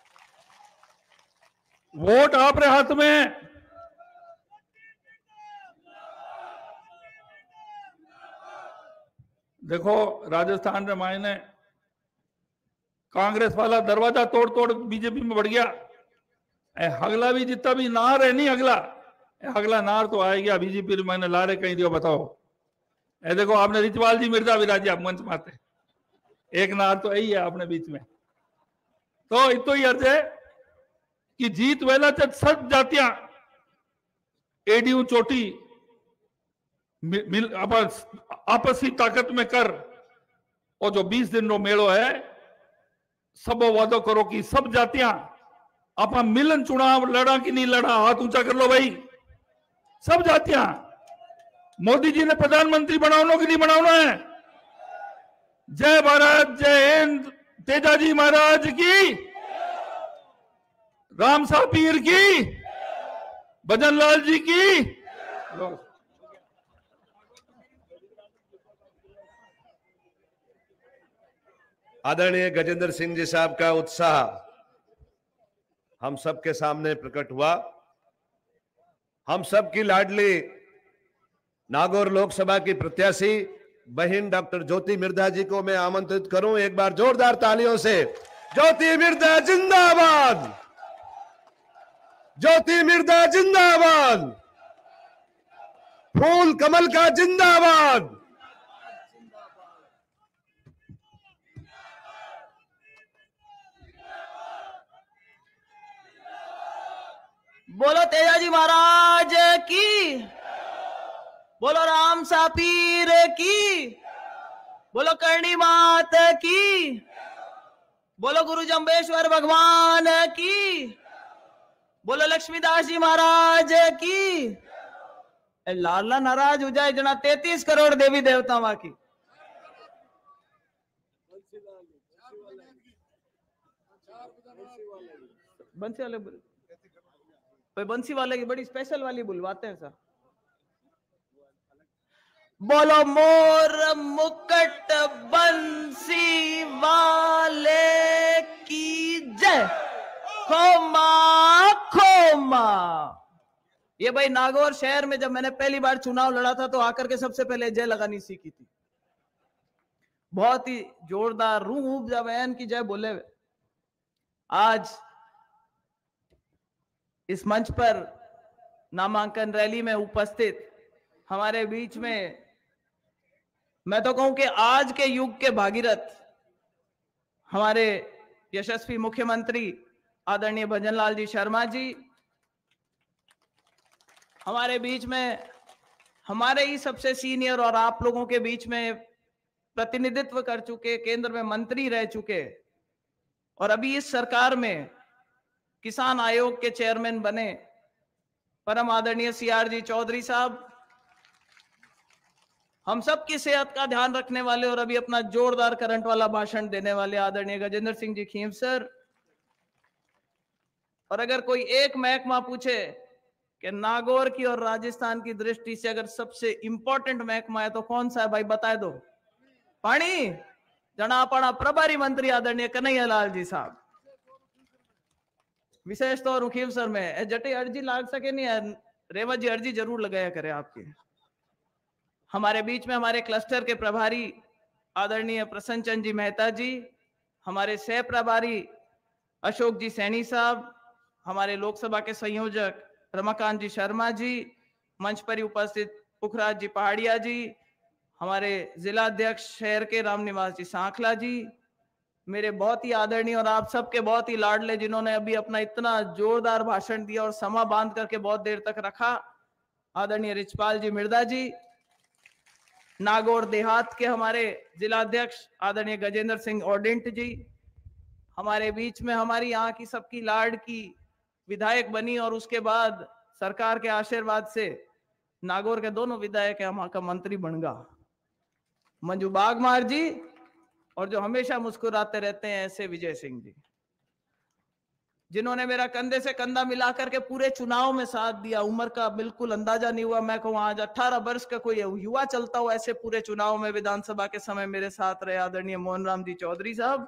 वोट आपरे हाथ में है। देखो राजस्थान रे मायने कांग्रेस वाला दरवाजा तोड़ तोड़ बीजेपी में बढ़ गया। ए हगला भी जितना भी नार है नहीं अगला ए हगला नार तो आए गया बीजेपी मैंने ला रहे कहीं दियो बताओ। ए देखो आपने रिचवाल जी मिर्जा विराजी आप मंच माते एक नार तो यही है अपने बीच में। तो इतो ही अर्ज है कि जीत वेला जब सब जातियां एडियो चोटी मिल आपसी ताकत में कर और जो बीस दिन रो मेड़ो है सब वादो करो कि सब जातियां आप मिलन चुनाव लड़ा कि नहीं लड़ा, हाथ ऊंचा कर लो भाई। सब जातियां मोदी जी ने प्रधानमंत्री बनाना कि नहीं बनाना है। जय भारत, जय हिंद, तेजाजी महाराज की, राम सा पीर की, भजनलाल जी की।
आदरणीय गजेंद्र सिंह जी साहब का उत्साह हम सबके सामने प्रकट हुआ। हम सब की लाडली नागौर लोकसभा की प्रत्याशी बहन डॉक्टर ज्योति मिर्धा जी को मैं आमंत्रित करूं, एक बार जोरदार तालियों से। ज्योति मिर्धा जिंदाबाद, ज्योति मिर्धा जिंदाबाद, फूल कमल का जिंदाबाद।
बोलो तेजाजी महाराज की, बोलो राम सा पीर की, बोलो करणी मात की, बोलो गुरु जम्बेश्वर भगवान की, बोलो लक्ष्मीदास जी महाराज की। लाला नाराज हो जाए जना तैतीस करोड़ देवी देवता वहां की। बंसी वाले बंसी वाले की बड़ी स्पेशल वाली बुलवाते हैं सर। बोलो मोर मुकुट बंसी वाले की जय, खोमा खोमा। ये भाई नागौर शहर में जब मैंने पहली बार चुनाव लड़ा था तो आकर के सबसे पहले जय लगानी सीखी थी। बहुत ही जोरदार रूह उपजा बयान की जय बोले हुए। आज इस मंच पर नामांकन रैली में उपस्थित हमारे बीच में मैं तो कहूं कि आज के युग के भागीरथ हमारे यशस्वी मुख्यमंत्री आदरणीय भजनलाल जी शर्मा जी हमारे बीच में, हमारे ही सबसे सीनियर और आप लोगों के बीच में प्रतिनिधित्व कर चुके, केंद्र में मंत्री रह चुके और अभी इस सरकार में किसान आयोग के चेयरमैन बने परम आदरणीय सी आर जी चौधरी साहब, हम सब की सेहत का ध्यान रखने वाले और अभी अपना जोरदार करंट वाला भाषण देने वाले आदरणीय गजेंद्र सिंह जी खींव सर। और अगर कोई एक महकमा पूछे कि नागौर की और राजस्थान की दृष्टि से अगर सबसे इंपॉर्टेंट महकमा है तो कौन सा है भाई, बताए दो। पानी जना अपना प्रभारी मंत्री आदरणीय कन्हैया लाल जी साहब। विशेष तौर खीव सर में जटे अर्जी लाग सके नहीं, रेवा जी अर्जी जरूर लगाया करे आपकी। हमारे बीच में हमारे क्लस्टर के प्रभारी आदरणीय प्रसन्न चंद जी मेहता जी, हमारे सह प्रभारी अशोक जी सैनी साहब, हमारे लोकसभा के संयोजक रमाकांत जी शर्मा जी, मंच पर उपस्थित पुखराज जी पहाड़िया जी, हमारे जिला अध्यक्ष शहर के रामनिवास जी सांखला जी, मेरे बहुत ही आदरणीय और आप सबके बहुत ही लाडले जिन्होंने अभी अपना इतना जोरदार भाषण दिया और समा बांध करके बहुत देर तक रखा, आदरणीय रिचपाल जी मिर्धा जी, नागौर देहात के हमारे जिला अध्यक्ष आदरणीय गजेंद्र सिंह ओडेंट जी, हमारे बीच में हमारी यहाँ की सबकी लाड की विधायक बनी और उसके बाद सरकार के आशीर्वाद से नागौर के दोनों विधायक यहाँ का मंत्री बन गया, मंजू बागमार जी, और जो हमेशा मुस्कुराते रहते हैं ऐसे विजय सिंह जी, जिन्होंने मेरा कंधे से कंधा मिलाकर के पूरे चुनाव में साथ दिया। उम्र का बिल्कुल अंदाजा नहीं हुआ, मैं कहूँ आज अठारह वर्ष का कोई युवा चलता हो ऐसे पूरे चुनाव में विधानसभा के समय मेरे साथ रहे आदरणीय मोहन राम जी चौधरी साहब।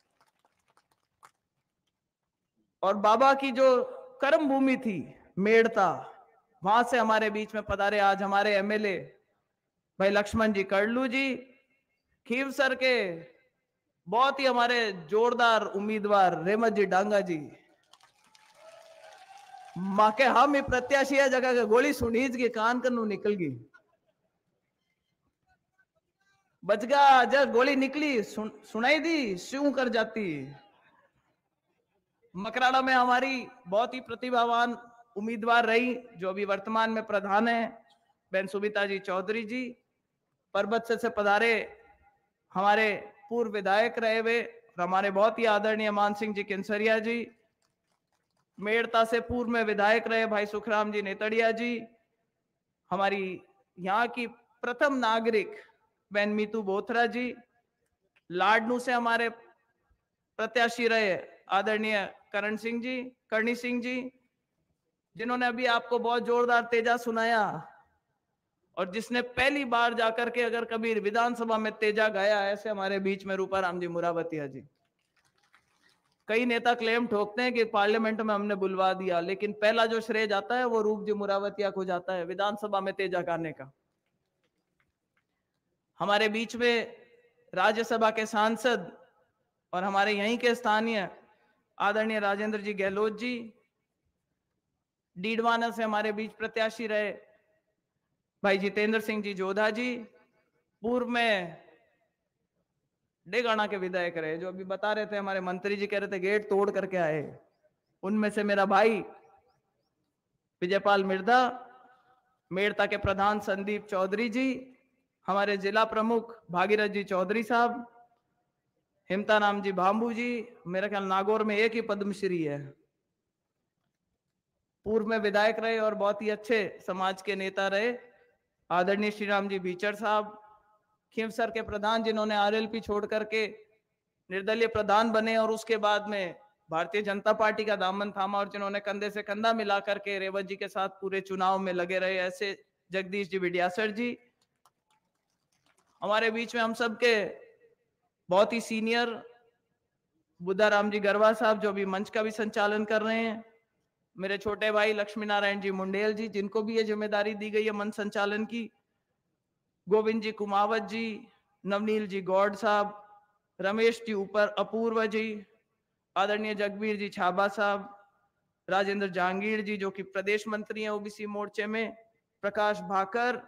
और बाबा की जो कर्म भूमि थी मेड़ता, वहां से हमारे बीच में पधारे आज हमारे एमएलए भाई लक्ष्मण जी करलू जी, खीव सर के बहुत ही हमारे जोरदार उम्मीदवार रेमत जी डांगा जी, माँ के हम ही प्रत्याशी है जगह के गोली सुनीज की कान कन्नू निकल गई, बच गया जब गोली निकली सुन, सुनाई दी शू कर जाती। मकराड़ा में हमारी बहुत ही प्रतिभावान उम्मीदवार रही जो अभी वर्तमान में प्रधान है बहन सुमिता जी चौधरी जी, परबत से, से पधारे हमारे पूर्व विधायक रहे हुए हमारे बहुत ही आदरणीय मान सिंह जी किंसरिया जी, मेड़ता से पूर्व में विधायक रहे भाई सुखराम जी नेतड़िया जी, हमारी यहाँ की प्रथम नागरिक बहन मीतू बोथरा जी, लाडनू से हमारे प्रत्याशी रहे आदरणीय करण सिंह जी, करणी सिंह जी, जिन्होंने अभी आपको बहुत जोरदार तेजा सुनाया और जिसने पहली बार जाकर के अगर कभी विधानसभा में तेजा गाया, ऐसे हमारे बीच में रूपाराम जी मुरावतिया जी। कई नेता क्लेम ठोकते हैं कि पार्लियामेंट में हमने बुलवा दिया, लेकिन पहला जो श्रेय जाता है वो रूप जी मुरावतिया को जाता है विधानसभा में तेजा गाने का। हमारे बीच में राज्यसभा के सांसद और हमारे यहीं के स्थानीय आदरणीय राजेंद्र जी गहलोत जी, डीडवाना से हमारे बीच प्रत्याशी रहे भाई जितेंद्र सिंह जी जोधा जी, पूर्व में डेगाना के विधायक रहे, जो अभी बता रहे थे हमारे मंत्री जी, कह रहे थे गेट तोड़ करके आए, उनमें से मेरा भाई विजयपाल मिर्धा, मेड़ता के प्रधान संदीप चौधरी जी, हमारे जिला प्रमुख भागीरथ जी चौधरी साहब, हिमताराम जी भांबू जी, मेरा ख्याल नागौर में एक ही पद्मश्री है, पूर्व में विधायक रहे और बहुत ही अच्छे समाज के नेता रहे आदरणीय श्री राम जी बीचर साहब, खींवसर के प्रधान जिन्होंने आरएलपी छोड़ करके निर्दलीय प्रधान बने और उसके बाद में भारतीय जनता पार्टी का दामन थामा और जिन्होंने कंधे से कंधा मिला करके रेवत जी के साथ पूरे चुनाव में लगे रहे, ऐसे जगदीश जी विड्यासर जी। हमारे बीच में हम सब के बहुत ही सीनियर बुद्धाराम जी गरवा साहब, जो अभी मंच का भी संचालन कर रहे हैं, मेरे छोटे भाई लक्ष्मी नारायण जी मुंडेल जी, जिनको भी ये जिम्मेदारी दी गई है मंच संचालन की, गोविंद जी कुमावत जी, नवनील जी गौड़ साहब, रमेश जी ऊपर अपूर्व जी, आदरणीय जगबीर जी छाबा साहब, राजेंद्र जहांगीर जी जो कि प्रदेश मंत्री हैं ओबीसी मोर्चे में, प्रकाश भाकर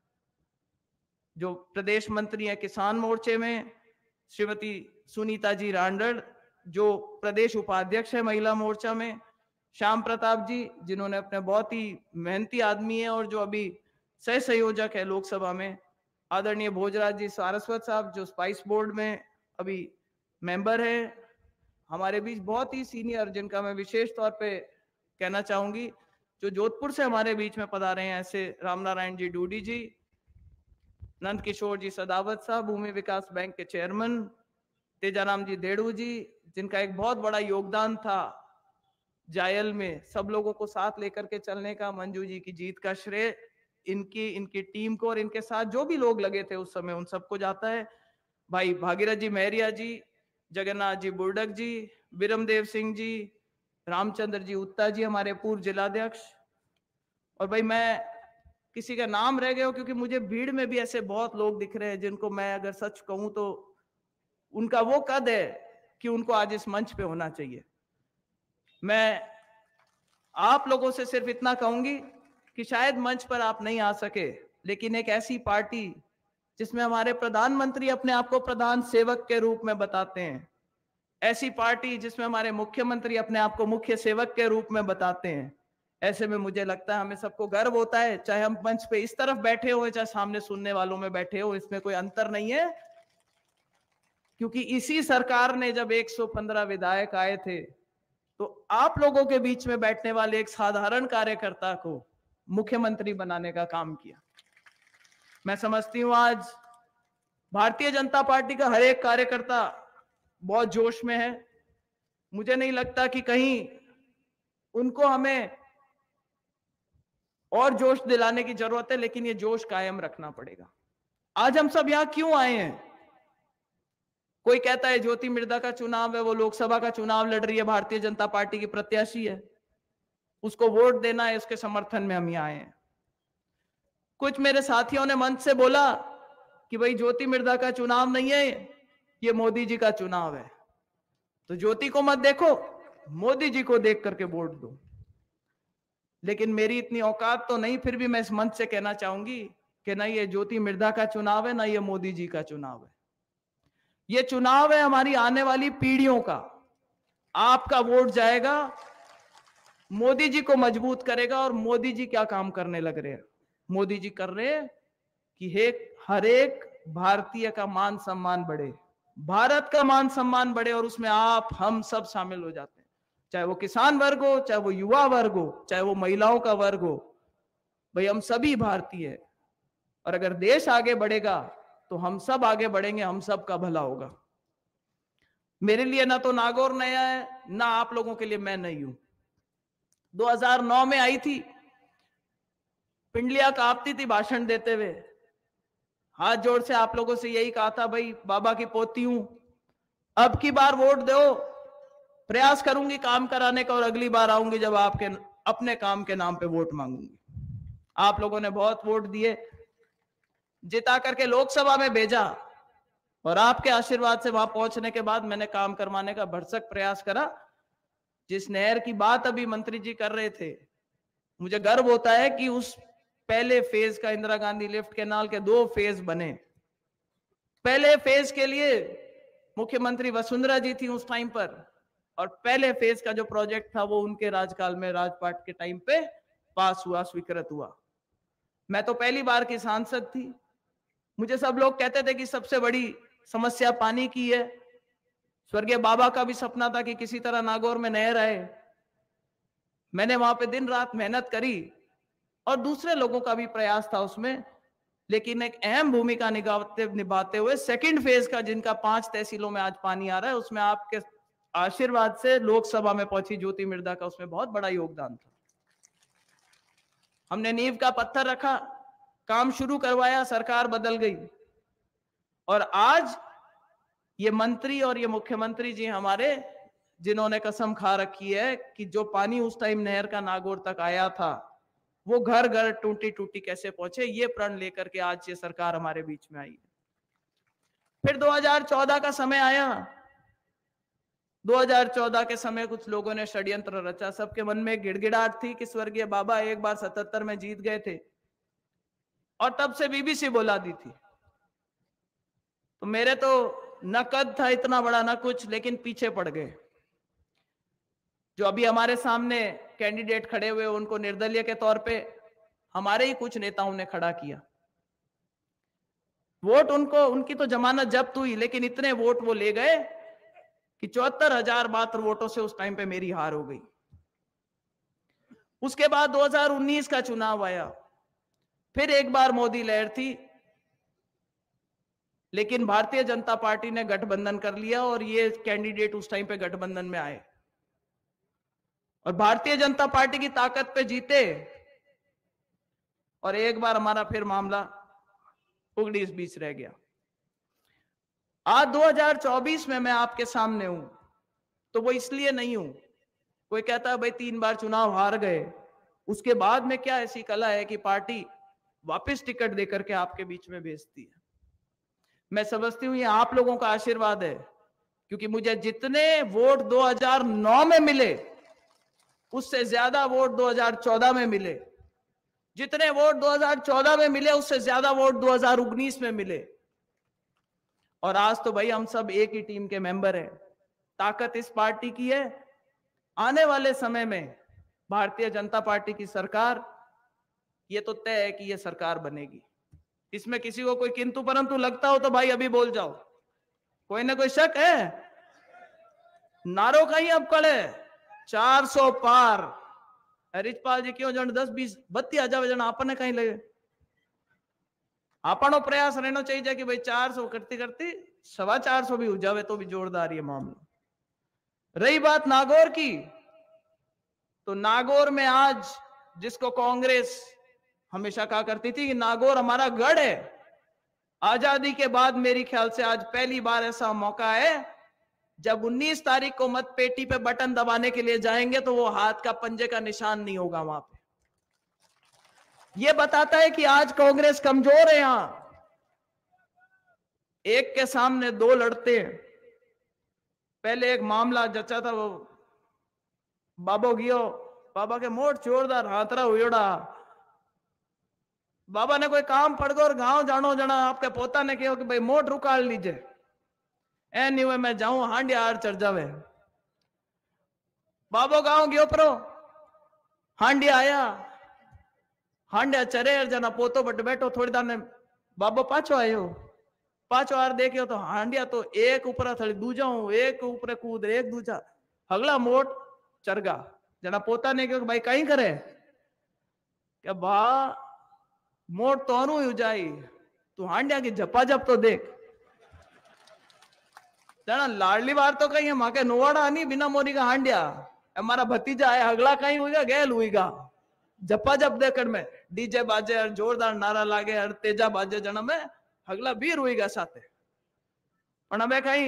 जो प्रदेश मंत्री हैं किसान मोर्चे में, श्रीमती सुनीता जी रांडड़ जो प्रदेश उपाध्यक्ष है महिला मोर्चा में, श्याम प्रताप जी जिन्होंने अपने बहुत ही मेहनती आदमी है और जो अभी सह संयोजक है लोकसभा में, आदरणीय भोजराज जी सारस्वत साहब जो स्पाइस बोर्ड में अभी मेंबर है, हमारे बीच बहुत ही सीनियर जिनका मैं विशेष तौर पे कहना चाहूंगी, जो जोधपुर से हमारे बीच में पधारे हैं, ऐसे रामनारायण जी डूडी जी, नंद किशोर जी सदावत साहब भूमि विकास बैंक के चेयरमैन, तेजाराम जी देड़ू जी जिनका एक बहुत बड़ा योगदान था जायल में सब लोगों को साथ लेकर के चलने का, मंजू जी की जीत का श्रेय इनकी इनकी टीम को और इनके साथ जो भी लोग लगे थे उस समय उन सबको जाता है। भाई भागीरथ जी महरिया जी, जगन्नाथ जी बुर्डक जी, बिरमदेव सिंह जी, रामचंद्र जी उत्ता जी हमारे पूर्व जिलाध्यक्ष, और भाई मैं किसी का नाम रह गया हो क्योंकि मुझे भीड़ में भी ऐसे बहुत लोग दिख रहे हैं जिनको मैं अगर सच कहूं तो उनका वो कद है कि उनको आज इस मंच पे होना चाहिए। मैं आप लोगों से सिर्फ इतना कहूंगी कि शायद मंच पर आप नहीं आ सके, लेकिन एक ऐसी पार्टी जिसमें हमारे प्रधानमंत्री अपने आप को प्रधान सेवक के रूप में बताते हैं, ऐसी पार्टी जिसमें हमारे मुख्यमंत्री अपने आप को मुख्य सेवक के रूप में बताते हैं, ऐसे में मुझे लगता है हमें सबको गर्व होता है, चाहे हम मंच पे इस तरफ बैठे हो चाहे सामने सुनने वालों में बैठे हो, इसमें कोई अंतर नहीं है, क्योंकि इसी सरकार ने जब एक सौ पंद्रह विधायक आए थे तो आप लोगों के बीच में बैठने वाले एक साधारण कार्यकर्ता को मुख्यमंत्री बनाने का काम किया। मैं समझती हूं आज भारतीय जनता पार्टी का हर एक कार्यकर्ता बहुत जोश में है। मुझे नहीं लगता कि कहीं उनको हमें और जोश दिलाने की जरूरत है, लेकिन ये जोश कायम रखना पड़ेगा। आज हम सब यहां क्यों आए हैं? कोई कहता है ज्योति मिर्धा का चुनाव है, वो लोकसभा का चुनाव लड़ रही है, भारतीय जनता पार्टी की प्रत्याशी है, उसको वोट देना है, उसके समर्थन में हम यहाँ आए हैं। कुछ मेरे साथियों ने मंच से बोला कि भाई ज्योति मिर्धा का चुनाव नहीं है, ये मोदी जी का चुनाव है, तो ज्योति को मत देखो, मोदी जी को देख करके वोट दो। लेकिन मेरी इतनी औकात तो नहीं, फिर भी मैं इस मंच से कहना चाहूंगी कि ना ये ज्योति मिर्धा का चुनाव है, ना ये मोदी जी का चुनाव है। ये चुनाव है हमारी आने वाली पीढ़ियों का। आपका वोट जाएगा, मोदी जी को मजबूत करेगा। और मोदी जी क्या काम करने लग रहे हैं? मोदी जी कर रहे हैं कि हे हर एक भारतीय का मान सम्मान बढ़े, भारत का मान सम्मान बढ़े और उसमें आप हम सब शामिल हो जाते हैं, चाहे वो किसान वर्ग हो, चाहे वो युवा वर्ग हो, चाहे वो महिलाओं का वर्ग हो। भाई हम सभी भारतीय हैं और अगर देश आगे बढ़ेगा तो हम सब आगे बढ़ेंगे, हम सब का भला होगा। मेरे लिए ना तो नागौर नया है, ना आप लोगों के लिए मैं नई हूं। दो हज़ार नौ में आई थी, पिंडलियां कांपती थी भाषण देते हुए, हाथ जोड़ से आप लोगों से यही कहा था, भाई बाबा की पोती हूं, अब की बार वोट दो, प्रयास करूंगी काम कराने का और अगली बार आऊंगी जब आपके अपने काम के नाम पे वोट मांगूंगी। आप लोगों ने बहुत वोट दिए, जिता करके लोकसभा में भेजा और आपके आशीर्वाद से वहां पहुंचने के बाद मैंने काम करवाने का भरसक प्रयास करा। जिस नहर की बात अभी मंत्री जी कर रहे थे, मुझे गर्व होता है कि उस पहले फेज का इंदिरा गांधी लिफ्ट कैनाल के दो फेज बने। पहले फेज के लिए मुख्यमंत्री वसुंधरा जी थी उस टाइम पर, और पहले फेज का जो प्रोजेक्ट था वो उनके राजकाल में राजपाट के टाइम पे पास हुआ, स्वीकृत हुआ। मैं तो पहली बार की सांसद थी, मुझे सब लोग कहते थे कि सबसे बड़ी समस्या पानी की है। स्वर्गीय बाबा का भी सपना था कि किसी तरह नागौर में नहर आए। मैंने वहां पे दिन रात मेहनत करी और दूसरे लोगों का भी प्रयास था उसमें, लेकिन एक अहम भूमिका निभाते निभाते हुए सेकंड फेज का, जिनका पांच तहसीलों में आज पानी आ रहा है, उसमें आपके आशीर्वाद से लोकसभा में पहुंची ज्योति मिर्धा का उसमें बहुत बड़ा योगदान था। हमने नींव का पत्थर रखा, काम शुरू करवाया, सरकार बदल गई और आज ये मंत्री और ये मुख्यमंत्री जी हमारे, जिन्होंने कसम खा रखी है कि जो पानी उस टाइम नहर का नागौर तक आया था वो घर घर टूटी टूटी कैसे पहुंचे, ये प्रण लेकर के आज ये सरकार हमारे बीच में आई है। फिर दो हज़ार चौदह का समय आया। दो हज़ार चौदह के समय कुछ लोगों ने षड्यंत्र रचा। सबके मन में गिड़गिड़ाहट थी कि स्वर्गीय बाबा एक बार सतहत्तर में जीत गए थे और तब से बीबीसी बोला दी थी। तो मेरे तो न कद था इतना बड़ा न कुछ, लेकिन पीछे पड़ गए। जो अभी हमारे सामने कैंडिडेट खड़े हुए उनको निर्दलीय के तौर पे हमारे ही कुछ नेताओं ने खड़ा किया। वोट उनको, उनकी तो जमानत जब्त हुई, लेकिन इतने वोट वो ले गए कि चौहत्तर हजार मात्र वोटों से उस टाइम पे मेरी हार हो गई। उसके बाद दो हज़ार उन्नीस का चुनाव आया, फिर एक बार मोदी लहर थी, लेकिन भारतीय जनता पार्टी ने गठबंधन कर लिया और ये कैंडिडेट उस टाइम पे गठबंधन में आए और भारतीय जनता पार्टी की ताकत पे जीते और एक बार हमारा फिर मामला उन्नीस बीस रह गया। आज दो हज़ार चौबीस में मैं आपके सामने हूं तो वो इसलिए नहीं हूं, कोई कहता है भाई तीन बार चुनाव हार गए, उसके बाद में क्या ऐसी कला है कि पार्टी वापस टिकट देकर के आपके बीच में भेजती है। मैं समझती हूं ये आप लोगों का आशीर्वाद है, क्योंकि मुझे जितने वोट दो हज़ार नौ में मिले उससे ज्यादा वोट दो हज़ार चौदह में मिले, जितने वोट दो हज़ार चौदह में मिले उससे ज्यादा वोट दो हज़ार उन्नीस में मिले। और आज तो भाई हम सब एक ही टीम के मेंबर हैं। ताकत इस पार्टी की है। आने वाले समय में भारतीय जनता पार्टी की सरकार, ये तो तय है कि ये सरकार बनेगी, इसमें किसी को कोई किंतु परंतु लगता हो तो भाई अभी बोल जाओ। कोई ना कोई शक है? नारों कहीं अब कड़े चार सौ पार। रिचपाल जी क्यों जन दस बीस बत्ती आ जावे जन आपने कहीं लगे। आपनो प्रयास रहना चाहिए कि भाई चार सौ करती करती सवा चार सौ भी हो जावे तो भी जोरदार ये मामला। रही बात नागौर की, तो नागौर में आज जिसको कांग्रेस हमेशा कहा करती थी कि नागौर हमारा गढ़ है, आजादी के बाद मेरी ख्याल से आज पहली बार ऐसा मौका है जब उन्नीस तारीख को मत पेटी पे बटन दबाने के लिए जाएंगे तो वो हाथ का पंजे का निशान नहीं होगा वहां पे। ये बताता है कि आज कांग्रेस कमजोर है। यहां एक के सामने दो लड़ते हैं। पहले एक मामला जचा था, वो बाबो गियो, बाबा के मोट जोरदार हाथरा हुआ। बाबा ने कोई काम पड़ गयो और गांव जानो जना आपके पोता ने कहो कि भाई मोट रुकाल लीजिए, ए नहीं हुए मैं जाऊं हांडिया हार चढ़ जावे। बाबो गांव गयो परो, हांडिया आया, हांडिया चरे जना पोतो बट बैठो, थोड़ी दाने बाबो पाछो आयो। पांच बार देखियो तो हांडिया तो एक ऊपर थड़ी दूजा हूं, एक ऊपर कूद एक दूजा अगला मोट चरगा जना पोता ने क्यों भाई कहीं करे क्या बा मोट तो अनु जाई तू हांडिया की झपाझप तो देख जना लाडली बार तो कहीं माँ के नोवाड़ा नहीं बिना मोरी का हांडिया हमारा भतीजा है अगला कहीं हुईगा गैल हुईगा झपाझप देखकर में डीजे बाजे और जोरदार नारा लागे और तेजा बाजे जना में अगला वीर हुईगा साथे पर हमें कहीं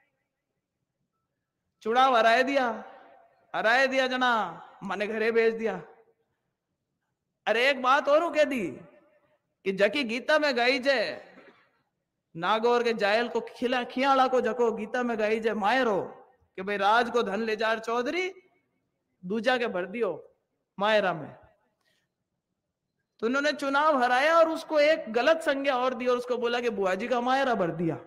चुनाव हराए दिया हराए दिया जना मने घरे भेज दिया। अरे एक बात और कह दी कि जकी गीता में गई जे नागौर के जायल को खिला खियाला को जको गीता में गई जे मायरो कि भाई राज को धन ले जार चौधरी दूजा के भर दियो मायरा में। तो उन्होंने चुनाव हराया और उसको एक गलत संज्ञा और दी और उसको बोला कि बुआ जी का मायरा भर दिया।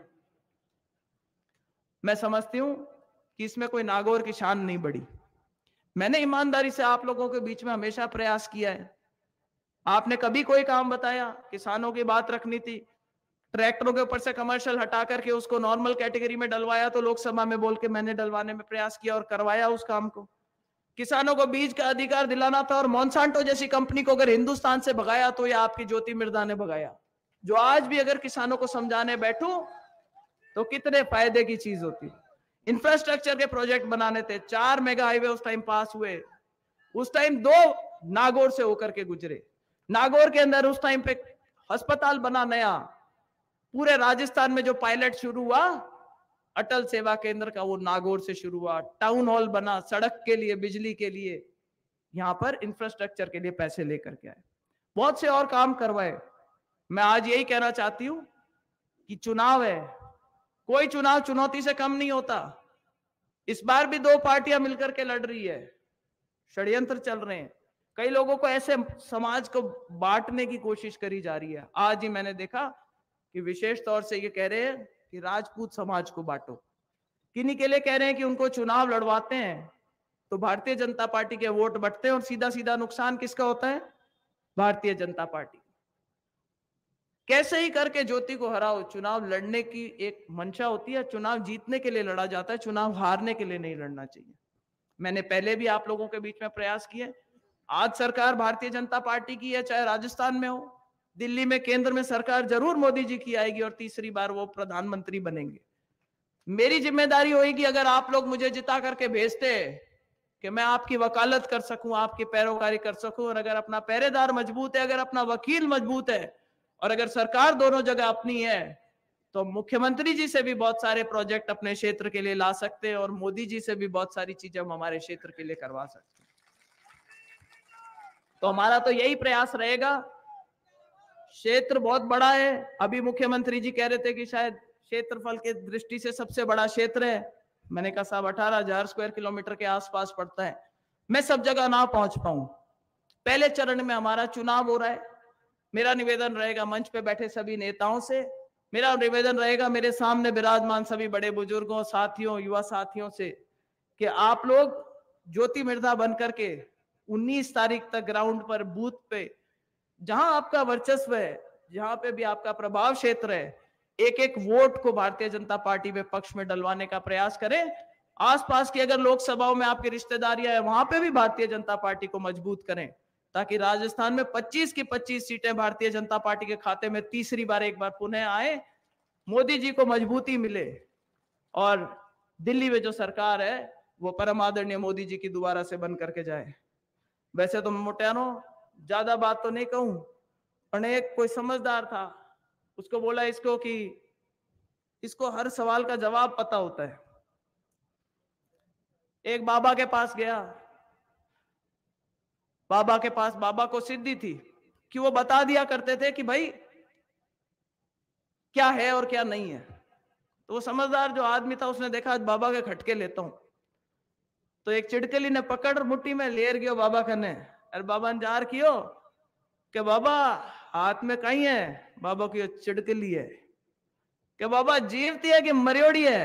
मैं समझती हूं कि इसमें कोई नागौर की शान नहीं बढ़ी। मैंने ईमानदारी से आप लोगों के बीच में हमेशा प्रयास किया है। आपने कभी कोई काम बताया किसानों की बात रखनी थी, ट्रैक्टरों के ऊपर से कमर्शियल हटा करके उसको नॉर्मल कैटेगरी में डलवाया तो लोकसभा में बोल के मैंने डलवाने में प्रयास किया और करवाया उस काम को। किसानों को बीज का अधिकार दिलाना था और मॉन्सांटो जैसी कंपनी को अगर हिंदुस्तान से भगाया तो ये आपकी ज्योति मिर्धा ने भगाया, जो आज भी अगर किसानों को समझाने बैठूं तो कितने फायदे की चीज होती। इंफ्रास्ट्रक्चर के प्रोजेक्ट बनाने थे, चार मेगा हाईवे उस टाइम पास हुए, उस टाइम दो नागौर से होकर के गुजरे। नागौर के अंदर उस टाइम पे अस्पताल बना नया, पूरे राजस्थान में जो पायलट शुरू हुआ अटल सेवा केंद्र का वो नागौर से शुरू हुआ। टाउन हॉल बना, सड़क के लिए, बिजली के लिए, यहां पर इंफ्रास्ट्रक्चर के लिए पैसे लेकर के आए, बहुत से और काम करवाए। मैं आज यही कहना चाहती हूं कि चुनाव है, कोई चुनाव चुनौती से कम नहीं होता। इस बार भी दो पार्टियां मिलकर के लड़ रही है, षड्यंत्र चल रहे हैं, कई लोगों को ऐसे समाज को बांटने की कोशिश करी जा रही है। आज ही मैंने देखा कि विशेष तौर से ये कह रहे हैं कि राजपूत समाज को बांटो, किन्हीं के लिए कह रहे हैं कि उनको चुनाव लड़वाते हैं तो भारतीय जनता पार्टी के वोट बंटते हैं और सीधा सीधा नुकसान किसका होता है? भारतीय जनता पार्टी। कैसे ही करके ज्योति को हराओ। चुनाव लड़ने की एक मंशा होती है, चुनाव जीतने के लिए लड़ा जाता है, चुनाव हारने के लिए नहीं लड़ना चाहिए। मैंने पहले भी आप लोगों के बीच में प्रयास किए। आज सरकार भारतीय जनता पार्टी की है, चाहे राजस्थान में हो, दिल्ली में केंद्र में सरकार जरूर मोदी जी की आएगी और तीसरी बार वो प्रधानमंत्री बनेंगे। मेरी जिम्मेदारी होगी अगर आप लोग मुझे जिता करके भेजते कि मैं आपकी वकालत कर सकूं, आपकी पैरोकारी कर सकूं, और अगर अपना पहरेदार मजबूत है, अगर अपना वकील मजबूत है और अगर सरकार दोनों जगह अपनी है तो मुख्यमंत्री जी से भी बहुत सारे प्रोजेक्ट अपने क्षेत्र के लिए ला सकते हैं और मोदी जी से भी बहुत सारी चीजें हम हमारे क्षेत्र के लिए करवा सकते हैं। तो हमारा तो यही प्रयास रहेगा। क्षेत्र बहुत बड़ा है, अभी मुख्यमंत्री जी कह रहे थे कि शायद क्षेत्रफल के दृष्टि से सबसे बड़ा क्षेत्र है। मैंने कहा साहब अठारह हजार स्क्वायर किलोमीटर के आसपास पड़ता है, मैं सब जगह ना पहुंच पाऊं। पहले चरण में हमारा चुनाव हो रहा है। मेरा निवेदन रहेगा मंच पे बैठे सभी नेताओं से, मेरा निवेदन रहेगा मेरे सामने विराजमान सभी बड़े बुजुर्गों, साथियों, युवा साथियों से कि आप लोग ज्योति मिर्धा बन करके उन्नीस तारीख तक ग्राउंड पर, बूथ पे, जहां आपका वर्चस्व है, जहां पे भी आपका प्रभाव क्षेत्र है, एक एक वोट को भारतीय जनता पार्टी में पक्ष में डलवाने का प्रयास करें। आसपास की अगर लोकसभाओं में आपकी रिश्तेदारियां है वहां पे भी भारतीय जनता पार्टी को मजबूत करें ताकि राजस्थान में पच्चीस की पच्चीस सीटें भारतीय जनता पार्टी के खाते में तीसरी बार एक बार पुनः आए, मोदी जी को मजबूती मिले और दिल्ली में जो सरकार है वो परम आदरणीय मोदी जी की दोबारा से बन करके जाए। वैसे तो मोटियानो ज्यादा बात तो नहीं कहूं, पर एक कोई समझदार था, उसको बोला इसको कि इसको हर सवाल का जवाब पता होता है। एक बाबा के पास गया, बाबा के पास, बाबा को सिद्धि थी कि वो बता दिया करते थे कि भाई क्या है और क्या नहीं है। तो वो समझदार जो आदमी था उसने देखा आज बाबा के खटके लेता हूं, तो एक चिड़कली ने पकड़ मुट्ठी में लेर गयो बाबा कने, अरे बाबा ने जार कियो कि बाबा हाथ में कहीं है, बाबा की चिड़कली है, कि बाबा जीवती है कि मरियोड़ी है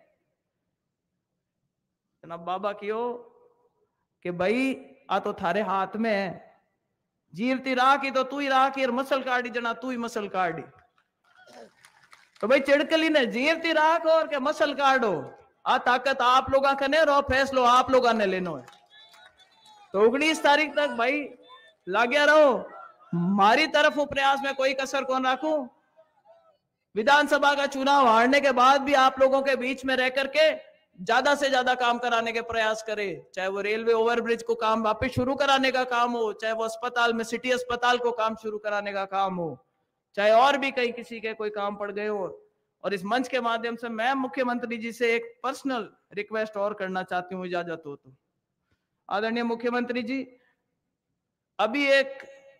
ना। बाबा कियो कि भाई आ तो थारे हाथ में है, जीवती राखी तो तू ही राखी और मसल काटी जना तू ही मसल काटी। तो भाई चिड़कली ने जीवती राख और के मसल काटो आ ताकत आप लोग कने और फैसलो आप लोग ने लेनो है। तो उन्नीस तारीख तक भाई लाग्या रहो, हमारी तरफ प्रयास में कोई कसर कौन राखू। विधानसभा का चुनाव हारने के बाद भी आप लोगों के बीच में रह करके ज्यादा से ज्यादा काम कराने के प्रयास करे, चाहे वो रेलवे ओवरब्रिज को काम वापस शुरू कराने का काम हो, चाहे वो अस्पताल में सिटी अस्पताल को काम शुरू कराने का काम हो, चाहे और भी कहीं किसी के कोई काम पड़ गए हो। और इस मंच के माध्यम से मैं मुख्यमंत्री जी से एक पर्सनल रिक्वेस्ट और करना चाहती हूँ, इजाजत हो तो। आदरणीय मुख्यमंत्री जी, अभी एक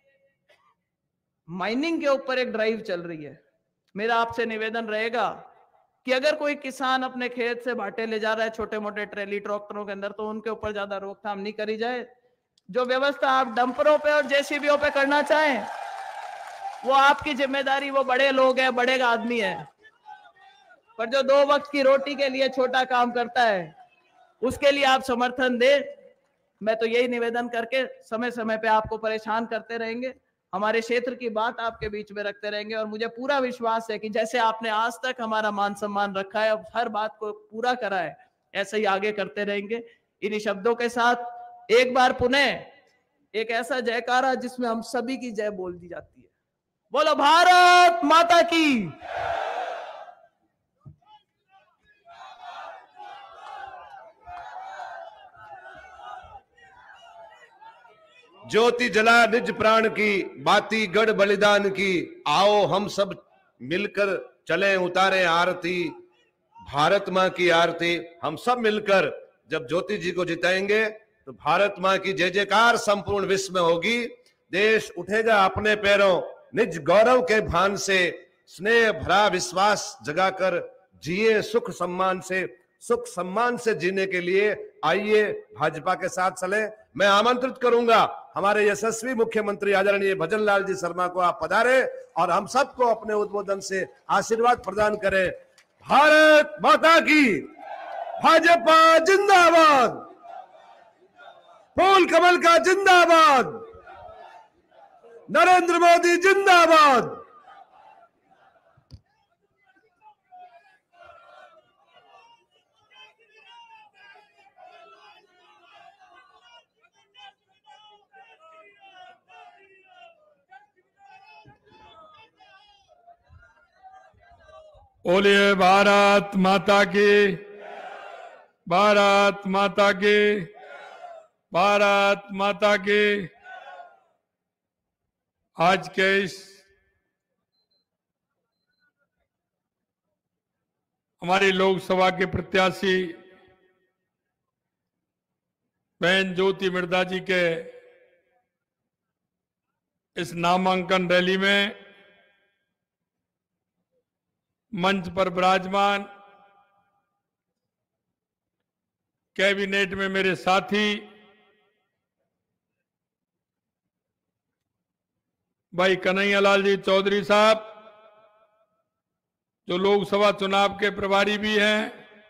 माइनिंग के ऊपर एक ड्राइव चल रही है। मेरा आपसे निवेदन रहेगा कि अगर कोई किसान अपने खेत से भाटे ले जा रहा है छोटे मोटे ट्रेली ट्रैक्टरों के अंदर, तो उनके ऊपर ज्यादा रोकथाम नहीं करी जाए। जो व्यवस्था आप डंपरों पे और जेसीबीओ पे करना चाहें वो आपकी जिम्मेदारी, वो बड़े लोग हैं, बड़े आदमी है, पर जो दो वक्त की रोटी के लिए छोटा काम करता है उसके लिए आप समर्थन दे। मैं तो यही निवेदन करके समय समय पे आपको परेशान करते रहेंगे, हमारे क्षेत्र की बात आपके बीच में रखते रहेंगे। और मुझे पूरा विश्वास है कि जैसे आपने आज तक हमारा मान सम्मान रखा है, अब हर बात को पूरा करा है, ऐसे ही आगे करते रहेंगे। इन्हीं शब्दों के साथ एक बार पुनः एक ऐसा जयकारा जिसमें हम सभी की जय बोल दी जाती है। बोलो भारत माता की।
ज्योति जला निज प्राण की, बाती गढ़ बलिदान की, आओ हम सब मिलकर चले उतारे आरती, भारत मां की आरती। हम सब मिलकर जब ज्योति जी को जिताएंगे तो भारत मां की जय जयकार संपूर्ण विश्व में होगी। देश उठेगा अपने पैरों, निज गौरव के भान से, स्नेह भरा विश्वास जगाकर जिए सुख सम्मान से। सुख सम्मान से जीने के लिए आइए भाजपा के साथ चले। मैं आमंत्रित करूंगा हमारे यशस्वी मुख्यमंत्री आदरणीय भजन लाल जी शर्मा को, आप पधारे और हम सबको अपने उद्बोधन से आशीर्वाद प्रदान करें। भारत माता की, भाजपा जिंदाबाद, फूल कमल का जिंदाबाद, नरेंद्र मोदी जिंदाबाद।
बोलिए भारत माता की, भारत माता की, भारत माता की। आज के इस हमारी लोकसभा के प्रत्याशी बहन ज्योति मिर्धा जी के इस नामांकन रैली में मंच पर विराजमान कैबिनेट में मेरे साथी भाई कन्हैयालाल जी चौधरी साहब, जो लोकसभा चुनाव के प्रभारी भी हैं,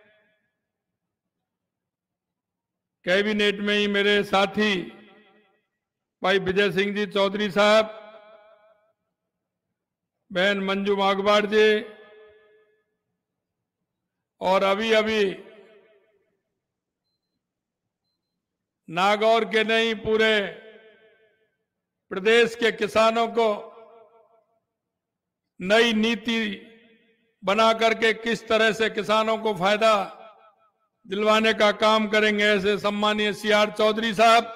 कैबिनेट में ही मेरे साथी भाई विजय सिंह जी चौधरी साहब, बहन मंजू मागवाड़ जी, और अभी अभी नागौर के नहीं पूरे प्रदेश के किसानों को नई नीति बना करके किस तरह से किसानों को फायदा दिलवाने का काम करेंगे, ऐसे सम्मानीय सी आर चौधरी साहब।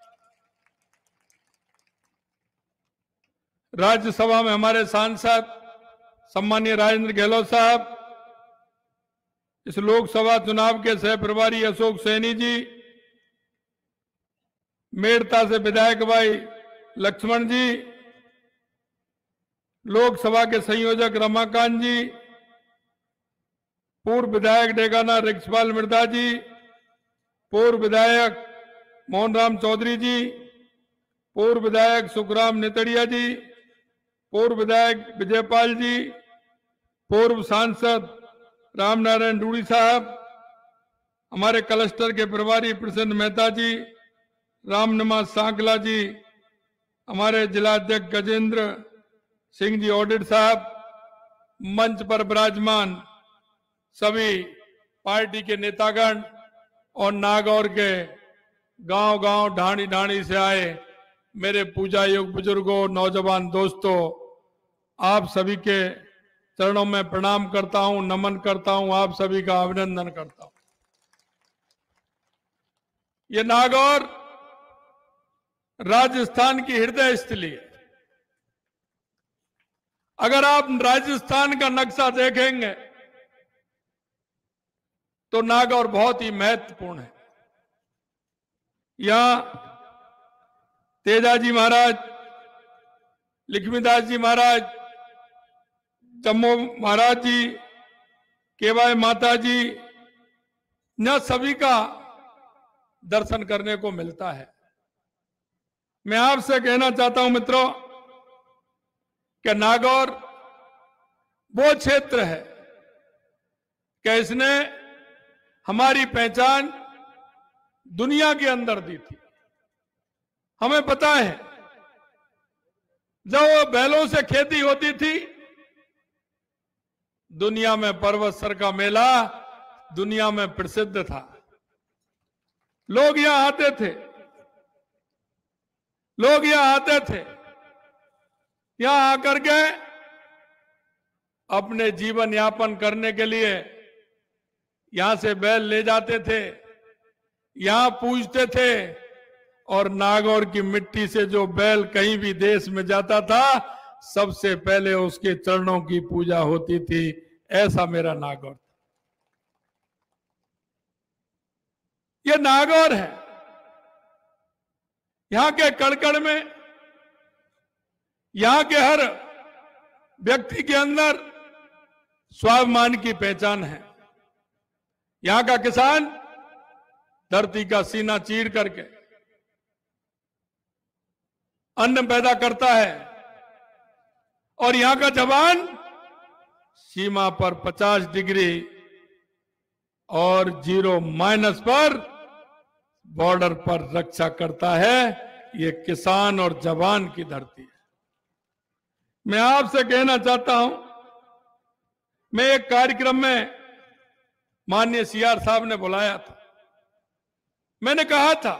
राज्यसभा में हमारे सांसद सम्मानीय राजेंद्र गहलोत साहब, इस लोकसभा चुनाव के सह प्रभारी अशोक सैनी जी, मेड़ता से विधायक भाई लक्ष्मण जी, लोकसभा के संयोजक रमाकांत जी, पूर्व विधायक डेगाना रिक्सपाल मिर्धा जी, पूर्व विधायक मोहनराम चौधरी जी, पूर्व विधायक सुखराम नितड़िया जी, पूर्व विधायक विजयपाल जी, पूर्व सांसद रामनारायण डूडी साहब, हमारे क्लस्टर के प्रभारी प्रसन्न मेहता जी, रामनिवास सांकला जी, हमारे जिला अध्यक्ष गजेंद्र सिंह जी ऑडिट साहब, मंच पर विराजमान सभी पार्टी के नेतागण और नागौर के गांव गांव ढाणी ढाणी से आए मेरे पूजा योग बुजुर्गों, नौजवान दोस्तों, आप सभी के चरणों में प्रणाम करता हूं, नमन करता हूं, आप सभी का अभिनंदन करता हूं। ये नागौर राजस्थान की हृदय स्थली है। अगर आप राजस्थान का नक्शा देखेंगे तो नागौर बहुत ही महत्वपूर्ण है। यहां तेजाजी महाराज, लक्ष्मीदास जी महाराज, जम्मू महाराज जी, केवाय माता जी, न सभी का दर्शन करने को मिलता है। मैं आपसे कहना चाहता हूं मित्रों कि नागौर वो क्षेत्र है कि इसने हमारी पहचान दुनिया के अंदर दी थी। हमें पता है जब बैलों से खेती होती थी, दुनिया में पर्वतसर का मेला दुनिया में प्रसिद्ध था। लोग यहां आते थे, लोग यहां आते थे, यहां आकर के अपने जीवन यापन करने के लिए यहां से बैल ले जाते थे, यहां पूजते थे, और नागौर की मिट्टी से जो बैल कहीं भी देश में जाता था सबसे पहले उसके चरणों की पूजा होती थी। ऐसा मेरा नागौर था। यह नागौर है। यहां के कड़कड़ में, यहां के हर व्यक्ति के अंदर स्वाभिमान की पहचान है। यहां का किसान धरती का सीना चीर करके अन्न पैदा करता है, और यहां का जवान सीमा पर पचास डिग्री और जीरो माइनस पर बॉर्डर पर रक्षा करता है। ये किसान और जवान की धरती है। मैं आपसे कहना चाहता हूं, मैं एक कार्यक्रम में माननीय सीआर साहब ने बुलाया था। मैंने कहा था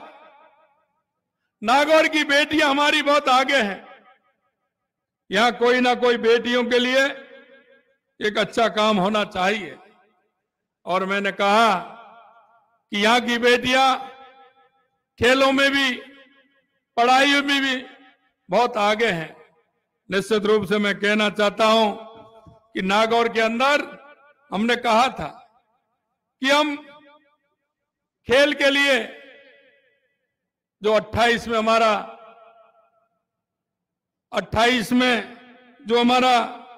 नागौर की बेटियां हमारी बहुत आगे हैं, यहां कोई ना कोई बेटियों के लिए एक अच्छा काम होना चाहिए। और मैंने कहा कि यहां की बेटियां खेलों में भी, पढ़ाई में भी बहुत आगे हैं। निश्चित रूप से मैं कहना चाहता हूं कि नागौर के अंदर हमने कहा था कि हम खेल के लिए जो अट्ठाईस में हमारा अट्ठाईस में जो हमारा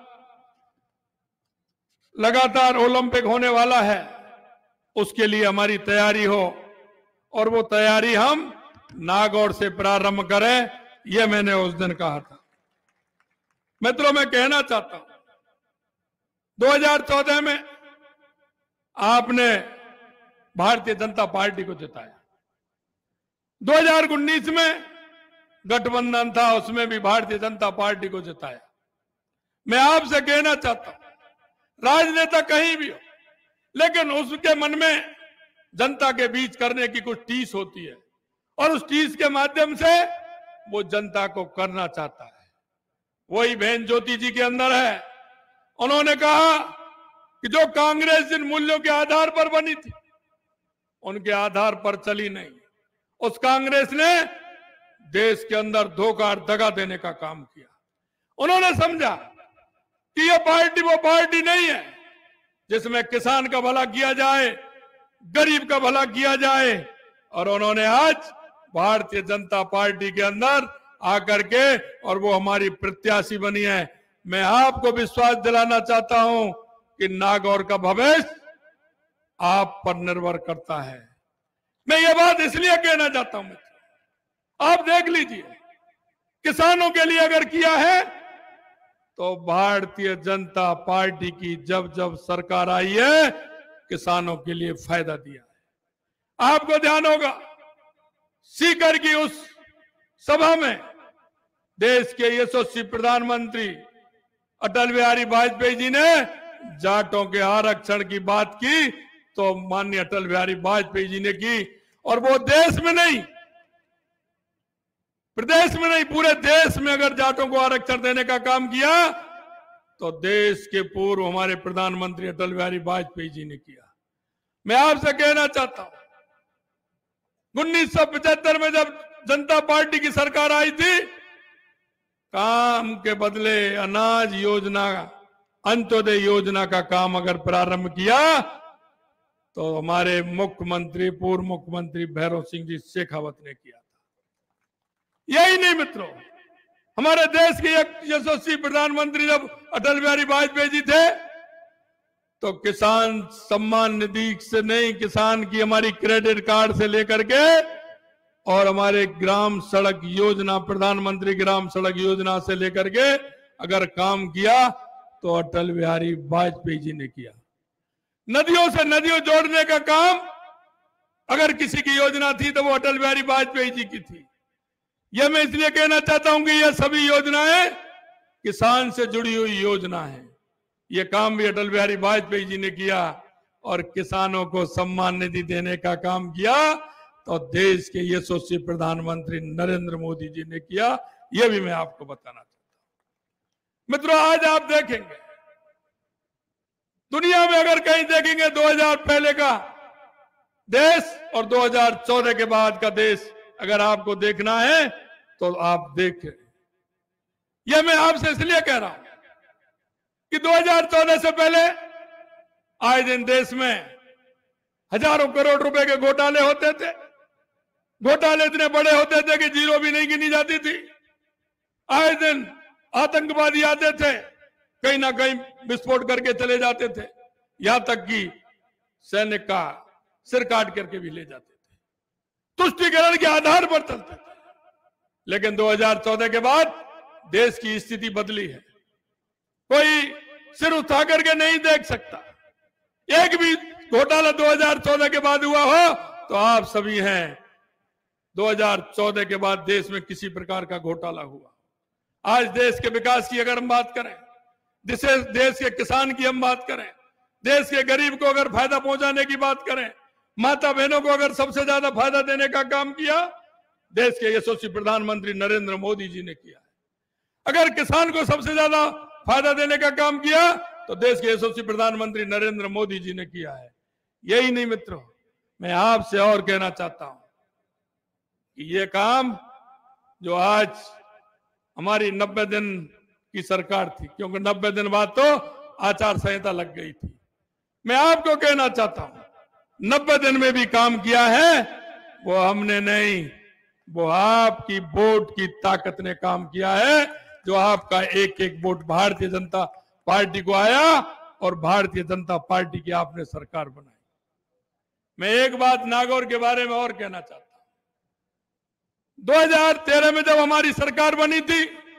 लगातार ओलंपिक होने वाला है, उसके लिए हमारी तैयारी हो, और वो तैयारी हम नागौर से प्रारंभ करें। यह मैंने उस दिन कहा था। मित्रों, मैं कहना चाहता हूं दो हज़ार चौदह में आपने भारतीय जनता पार्टी को जिताया। दो हज़ार उन्नीस में गठबंधन था, उसमें भी भारतीय जनता पार्टी को जिताया। मैं आपसे कहना चाहता हूं, राजनेता कहीं भी हो, लेकिन उसके मन में जनता के बीच करने की कुछ टीस होती है, और उस टीस के माध्यम से वो जनता को करना चाहता है। वही बहन ज्योति जी के अंदर है। उन्होंने कहा कि जो कांग्रेस जिन मूल्यों के आधार पर बनी थी, उनके आधार पर चली नहीं। उस कांग्रेस ने देश के अंदर धोखा और दगा देने का काम किया। उन्होंने समझा कि यह पार्टी वो पार्टी नहीं है जिसमें किसान का भला किया जाए, गरीब का भला किया जाए। और उन्होंने आज भारतीय जनता पार्टी के अंदर आकर के, और वो हमारी प्रत्याशी बनी है। मैं आपको विश्वास दिलाना चाहता हूं कि नागौर का भविष्य आप पर निर्भर करता है। मैं ये बात इसलिए कहना चाहता हूं, आप देख लीजिए, किसानों के लिए अगर किया है तो भारतीय जनता पार्टी की जब जब सरकार आई है, किसानों के लिए फायदा दिया है। आपको ध्यान होगा, सीकर की उस सभा में देश के यशस्वी प्रधानमंत्री अटल बिहारी वाजपेयी जी ने जाटों के आरक्षण की बात की तो माननीय अटल बिहारी वाजपेयी जी ने की, और वो देश में नहीं, प्रदेश में नहीं, पूरे देश में अगर जाटों को आरक्षण देने का काम किया तो देश के पूर्व हमारे प्रधानमंत्री अटल बिहारी वाजपेयी जी ने किया। मैं आपसे कहना चाहता हूं, उन्नीस सौ पचहत्तर में जब जनता पार्टी की सरकार आई थी, काम के बदले अनाज योजना, अंत्योदय योजना का काम अगर प्रारंभ किया तो हमारे मुख्यमंत्री, पूर्व मुख्यमंत्री भैरव सिंह जी शेखावत ने किया था। यही नहीं मित्रों, हमारे देश के एक यशस्वी प्रधानमंत्री जब अटल बिहारी वाजपेयी जी थे तो किसान सम्मान निधि से नहीं, किसान की हमारी क्रेडिट कार्ड से लेकर के और हमारे ग्राम सड़क योजना, प्रधानमंत्री ग्राम सड़क योजना से लेकर के अगर काम किया तो अटल बिहारी वाजपेयी जी ने किया। नदियों से नदियों जोड़ने का काम अगर किसी की योजना थी तो वो अटल बिहारी वाजपेयी जी की थी। यह मैं इसलिए कहना चाहता हूं कि यह सभी योजनाएं किसान से जुड़ी हुई योजना है। ये काम भी अटल बिहारी वाजपेयी जी ने किया, और किसानों को सम्मान निधि देने का काम किया तो देश के यशस्वी प्रधानमंत्री नरेंद्र मोदी जी ने किया। यह भी मैं आपको बताना चाहता हूं। मित्रों, आज आप देखेंगे दुनिया में, अगर कहीं देखेंगे दो हज़ार पहले का देश और दो हज़ार चौदह के बाद का देश अगर आपको देखना है तो आप देखें। यह मैं आपसे इसलिए कह रहा हूं कि दो हज़ार चौदह से पहले आए दिन देश में हजारों करोड़ रुपए के घोटाले होते थे। घोटाले इतने बड़े होते थे कि जीरो भी नहीं गिनी जाती थी। आए दिन आतंकवादी आते थे, कहीं ना कहीं विस्फोट करके चले जाते थे, यहां तक कि सैनिक का सिर काट करके भी ले जाते थे। तुष्टीकरण के आधार पर चलते थे। लेकिन दो हज़ार चौदह के बाद देश की स्थिति बदली है। कोई सिर उठा करके नहीं देख सकता। एक भी घोटाला दो हज़ार चौदह के बाद हुआ हो तो आप सभी हैं, दो हज़ार चौदह के बाद देश में किसी प्रकार का घोटाला हुआ। आज देश के विकास की अगर हम बात करें, जिसे देश के किसान की हम बात करें, देश के गरीब को अगर फायदा पहुंचाने की बात करें, माता बहनों को अगर सबसे ज्यादा फायदा देने का काम किया, देश के यशस्वी प्रधानमंत्री नरेंद्र मोदी जी ने किया है। अगर किसान को सबसे ज्यादा फायदा देने का काम किया तो देश के यशस्वी प्रधानमंत्री नरेंद्र मोदी जी ने किया है। यही नहीं मित्रों, मैं आपसे और कहना चाहता हूं कि ये काम जो आज हमारी नब्बे दिन की सरकार थी, क्योंकि नब्बे दिन बाद तो आचार संहिता लग गई थी, मैं आपको कहना चाहता हूं नब्बे दिन में भी काम किया है वो हमने नहीं, वो आपकी वोट की ताकत ने काम किया है। जो आपका एक एक वोट भारतीय जनता पार्टी को आया और भारतीय जनता पार्टी की आपने सरकार बनाई। मैं एक बात नागौर के बारे में और कहना चाहता हूं। दो हज़ार तेरह में जब हमारी सरकार बनी थी,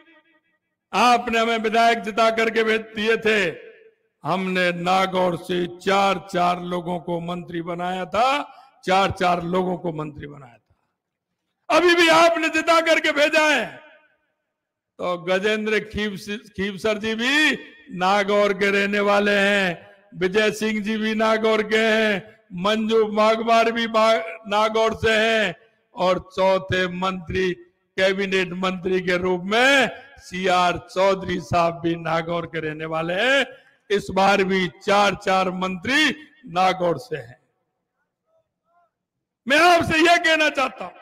आपने हमें विधायक जिता करके भेज दिए थे। हमने नागौर से चार चार लोगों को मंत्री बनाया था, चार चार लोगों को मंत्री बनाया था। अभी भी आपने जिता करके भेजा है। तो गजेंद्र खीवसर जी भी नागौर के रहने वाले हैं, विजय सिंह जी भी नागौर के हैं, मंजू मागवार भी नागौर से हैं, और चौथे मंत्री, कैबिनेट मंत्री के रूप में सी आर चौधरी साहब भी नागौर के रहने वाले हैं। इस बार भी चार चार मंत्री नागौर से हैं। मैं आपसे यह कहना चाहता हूं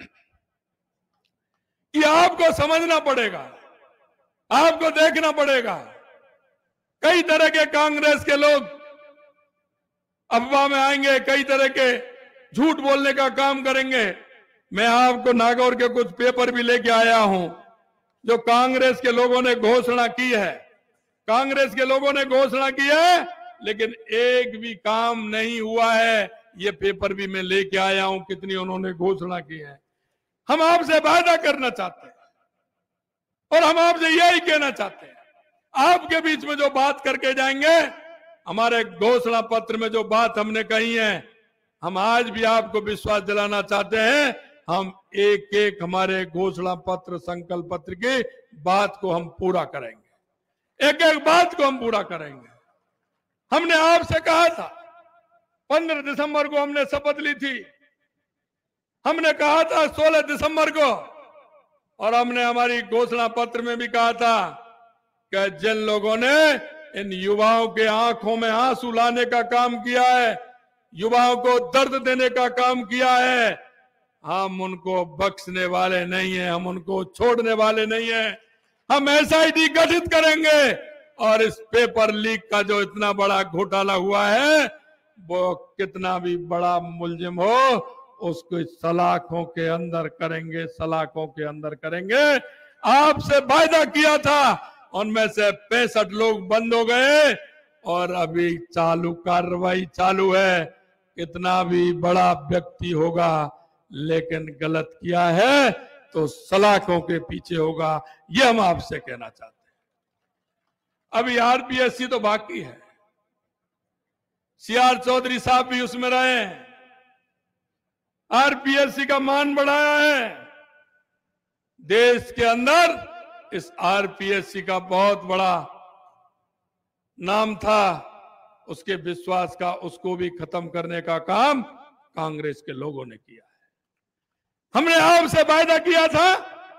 कि आपको समझना पड़ेगा, आपको देखना पड़ेगा। कई तरह के कांग्रेस के लोग अफवाह में आएंगे, कई तरह के झूठ बोलने का काम करेंगे। मैं आपको नागौर के कुछ पेपर भी लेके आया हूं जो कांग्रेस के लोगों ने घोषणा की है। कांग्रेस के लोगों ने घोषणा की है, लेकिन एक भी काम नहीं हुआ है। ये पेपर भी मैं लेके आया हूं, कितनी उन्होंने घोषणा की है। हम आपसे वादा करना चाहते हैं और हम आपसे यही कहना चाहते हैं, आपके बीच में जो बात करके जाएंगे, हमारे घोषणा पत्र में जो बात हमने कही है, हम आज भी आपको विश्वास दिलाना चाहते हैं। हम एक एक हमारे घोषणा पत्र, संकल्प पत्र की बात को हम पूरा करेंगे। एक एक बात को हम पूरा करेंगे। हमने आपसे कहा था, पंद्रह दिसंबर को हमने शपथ ली थी, हमने कहा था सोलह दिसंबर को, और हमने हमारी घोषणा पत्र में भी कहा था कि जिन लोगों ने इन युवाओं के आंखों में आंसू लाने का काम किया है, युवाओं को दर्द देने का काम किया है, हम उनको बख्शने वाले नहीं हैं, हम उनको छोड़ने वाले नहीं हैं। हम एस आई टी गठित करेंगे और इस पेपर लीक का जो इतना बड़ा घोटाला हुआ है, वो कितना भी बड़ा मुलजिम हो उसको सलाखों के अंदर करेंगे, सलाखों के अंदर करेंगे। आपसे वायदा किया था, उनमें से पैंसठ लोग बंद हो गए और अभी चालू कार्रवाई चालू है। कितना भी बड़ा व्यक्ति होगा लेकिन गलत किया है तो सलाखों के पीछे होगा, ये हम आपसे कहना चाहते हैं। अभी आर पी एस सी तो बाकी है, सी आर चौधरी साहब भी उसमें रहे, आर पी एस सी का मान बढ़ाया है। देश के अंदर इस आर पी एस सी का बहुत बड़ा नाम था, उसके विश्वास का, उसको भी खत्म करने का काम कांग्रेस के लोगों ने किया है। हमने आपसे वायदा किया था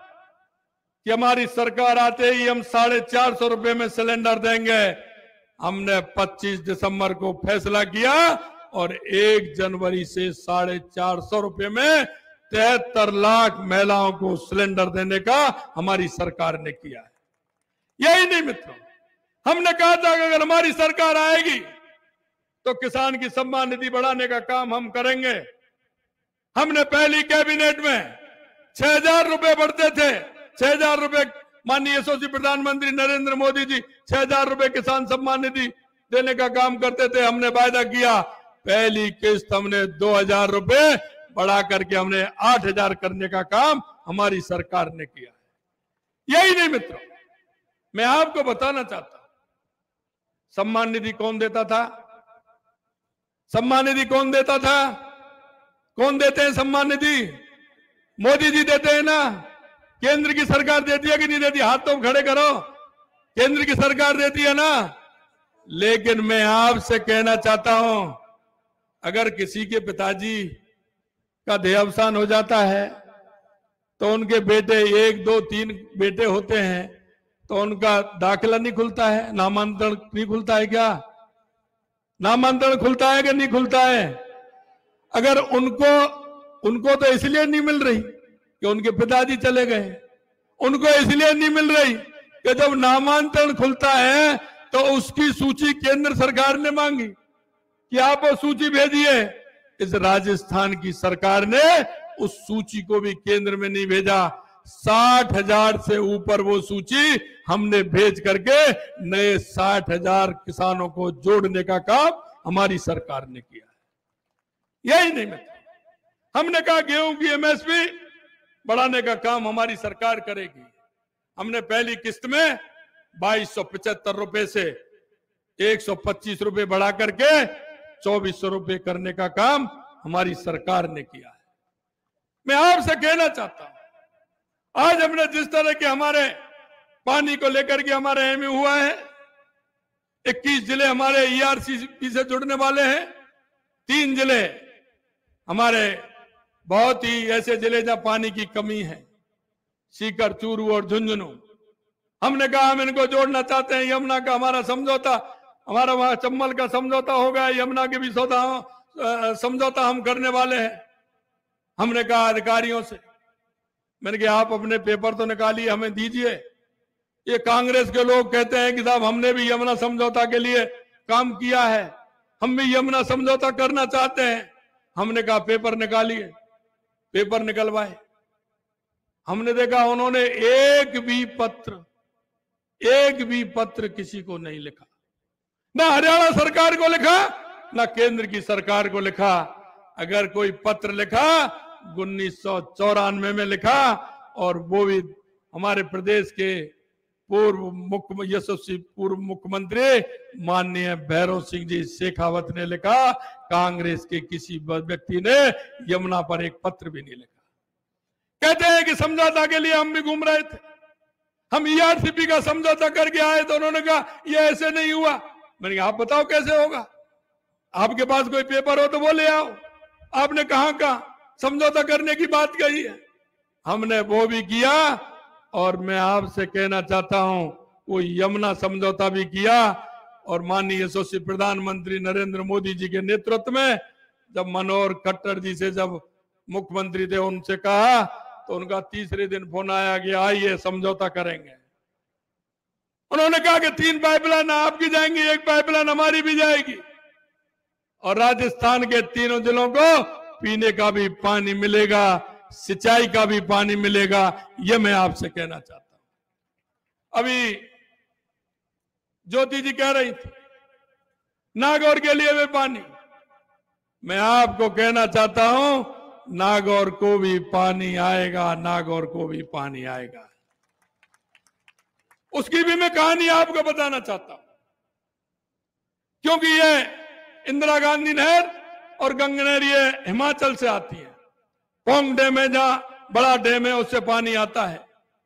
कि हमारी सरकार आते ही हम साढ़े चार सौ रुपए में सिलेंडर देंगे। हमने पच्चीस दिसंबर को फैसला किया और एक जनवरी से साढ़े चार सौ रुपए में तिहत्तर लाख महिलाओं को सिलेंडर देने का हमारी सरकार ने किया है। यही नहीं मित्रों, हमने कहा था कि अगर हमारी सरकार आएगी तो किसान की सम्मान निधि बढ़ाने का काम हम करेंगे। हमने पहली कैबिनेट में छह हजार रुपए बढ़ते थे, छह हजार रुपए माननीय यशस्वी प्रधानमंत्री नरेंद्र मोदी जी छह हजार रुपए किसान सम्मान निधि देने का काम करते थे। हमने वायदा किया, पहली किस्त हमने दो हजार रुपए बढ़ा करके हमने आठ हजार करने का काम हमारी सरकार ने किया है। यही नहीं मित्रों, मैं आपको बताना चाहता हूं, सम्मान निधि कौन देता था? सम्मान निधि कौन देता था? कौन देते हैं सम्मान निधि? मोदी जी देते हैं ना। केंद्र की सरकार देती है कि नहीं देती? हाथ तो खड़े करो। केंद्र की सरकार देती है ना। लेकिन मैं आपसे कहना चाहता हूं, अगर किसी के पिताजी का देहावसान हो जाता है तो उनके बेटे, एक दो तीन बेटे होते हैं, तो उनका दाखिला नहीं खुलता है, नामांतरण नहीं खुलता है क्या? नामांतरण खुलता है कि नहीं खुलता है? अगर उनको उनको तो इसलिए नहीं मिल रही कि उनके पिताजी चले गए, उनको इसलिए नहीं मिल रही कि जब नामांतरण खुलता है तो उसकी सूची केंद्र सरकार ने मांगी कि आप वो सूची भेजिए। इस राजस्थान की सरकार ने उस सूची को भी केंद्र में नहीं भेजा। साठ हजार से ऊपर वो सूची हमने भेज करके नए साठ हजार किसानों को जोड़ने का काम हमारी सरकार ने किया है। यही नहीं मित्र, हमने कहा गेहूं की एम एस पी बढ़ाने का काम हमारी सरकार करेगी। हमने पहली किस्त में बाईस सौ पचहत्तर रुपए से एक सौ पच्चीस रुपए बढ़ा करके चौबीस सौ रुपए करने का काम हमारी सरकार ने किया है। मैं आपसे कहना चाहता हूं, आज हमने जिस तरह के हमारे पानी को लेकर के हमारे एमयू हुआ है, इक्कीस जिले हमारे ई आर सी पी से जुड़ने वाले हैं, तीन जिले हमारे बहुत ही ऐसे जिले जहां पानी की कमी है, सीकर, चूरू और झुंझुनू। हमने कहा हम इनको जोड़ना चाहते हैं। यमुना का हमारा समझौता, हमारा वहां चंबल का समझौता हो गया, यमुना के भी सौदा समझौता हम करने वाले हैं। हमने कहा अधिकारियों से, मैंने कहा आप अपने पेपर तो निकालिए, हमें दीजिए। ये कांग्रेस के लोग कहते हैं कि साहब हमने भी यमुना समझौता के लिए काम किया है, हम भी यमुना समझौता करना चाहते हैं। हमने कहा पेपर निकालिए, पेपर निकलवाए। हमने देखा उन्होंने एक भी पत्र एक भी पत्र किसी को नहीं लिखा, ना हरियाणा सरकार को लिखा, ना केंद्र की सरकार को लिखा। अगर कोई पत्र लिखा उन्नीस सौ चौरानवे में लिखा, और वो भी हमारे प्रदेश के पूर्व मुख्य यशस्वी पूर्व मुख्यमंत्री माननीय भैरव सिंह जी शेखावत ने लिखा। कांग्रेस के किसी व्यक्ति ने यमुना पर एक पत्र भी नहीं लिखा। कहते हैं कि समझौता के लिए हम भी घूम रहे थे, हम ईआरसीपी का समझौता करके आए तो उन्होंने कहा ये ऐसे नहीं हुआ। मैंने कहा आप बताओ कैसे होगा, आपके पास कोई पेपर हो तो वो ले आओ। आपने कहां कहा समझौता करने की बात कही है, हमने वो भी किया। और मैं आपसे कहना चाहता हूं वो यमुना समझौता भी किया। और माननीय यशस्वी प्रधानमंत्री नरेंद्र मोदी जी के नेतृत्व में जब मनोहर खट्टर जी से जब मुख्यमंत्री थे उनसे कहा तो उनका तीसरे दिन फोन आया कि आइए समझौता करेंगे। उन्होंने कहा कि तीन पाइपलाइन आपकी जाएंगी, एक पाइपलाइन हमारी भी जाएगी और राजस्थान के तीनों जिलों को पीने का भी पानी मिलेगा, सिंचाई का भी पानी मिलेगा। यह मैं आपसे कहना चाहता हूं। अभी ज्योति जी कह रही थी नागौर के लिए भी पानी, मैं आपको कहना चाहता हूं नागौर को भी पानी आएगा, नागौर को भी पानी आएगा। उसकी भी मैं कहानी आपको बताना चाहता हूं, क्योंकि ये इंदिरा गांधी नहर और गंगनहर ये हिमाचल से आती है। पोंग डैम है जहां बड़ा डैम है, उससे पानी आता है।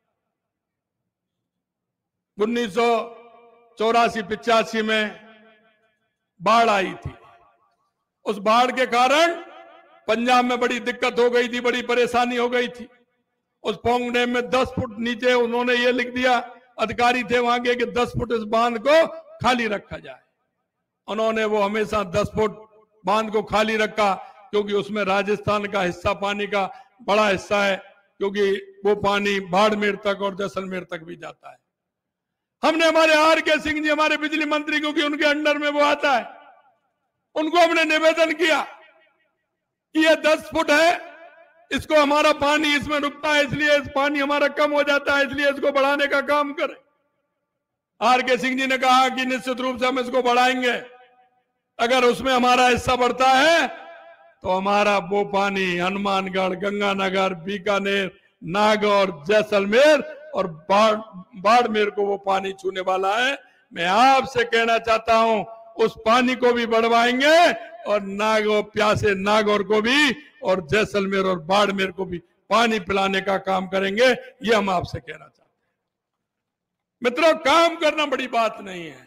उन्नीस सौ चौरासी पिचासी में बाढ़ आई थी। उस बाढ़ के कारण पंजाब में बड़ी दिक्कत हो गई थी, बड़ी परेशानी हो गई थी। उस पोंग डैम में दस फुट नीचे उन्होंने ये लिख दिया, अधिकारी थे वहां के, कि दस फुट इस बांध को खाली रखा जाए। उन्होंने वो हमेशा दस फुट बांध को खाली रखा, क्योंकि उसमें राजस्थान का हिस्सा पानी का बड़ा हिस्सा है, क्योंकि वो पानी बाड़मेर तक और जैसलमेर तक भी जाता है। हमने हमारे आर के सिंह जी, हमारे बिजली मंत्री, क्योंकि उनके अंडर में वो आता है, उनको हमने निवेदन किया कि ये दस फुट है, इसको हमारा पानी इसमें रुकता है, इसलिए इस पानी हमारा कम हो जाता है, इसलिए इसको बढ़ाने का काम करें। आर के सिंह जी ने कहा कि निश्चित रूप से हम इसको बढ़ाएंगे, अगर उसमें हमारा हिस्सा बढ़ता है तो हमारा वो पानी हनुमानगढ़, गंगानगर, बीकानेर, नागौर, जैसलमेर और बाड़ बाड़मेर को वो पानी छूने वाला है। मैं आपसे कहना चाहता हूं उस पानी को भी बढ़वाएंगे और नागौर, प्यासे नागौर को भी और जैसलमेर और बाड़मेर को भी पानी पिलाने का काम करेंगे। ये हम आपसे कहना चाहते हैं। मित्रों, काम करना बड़ी बात नहीं है,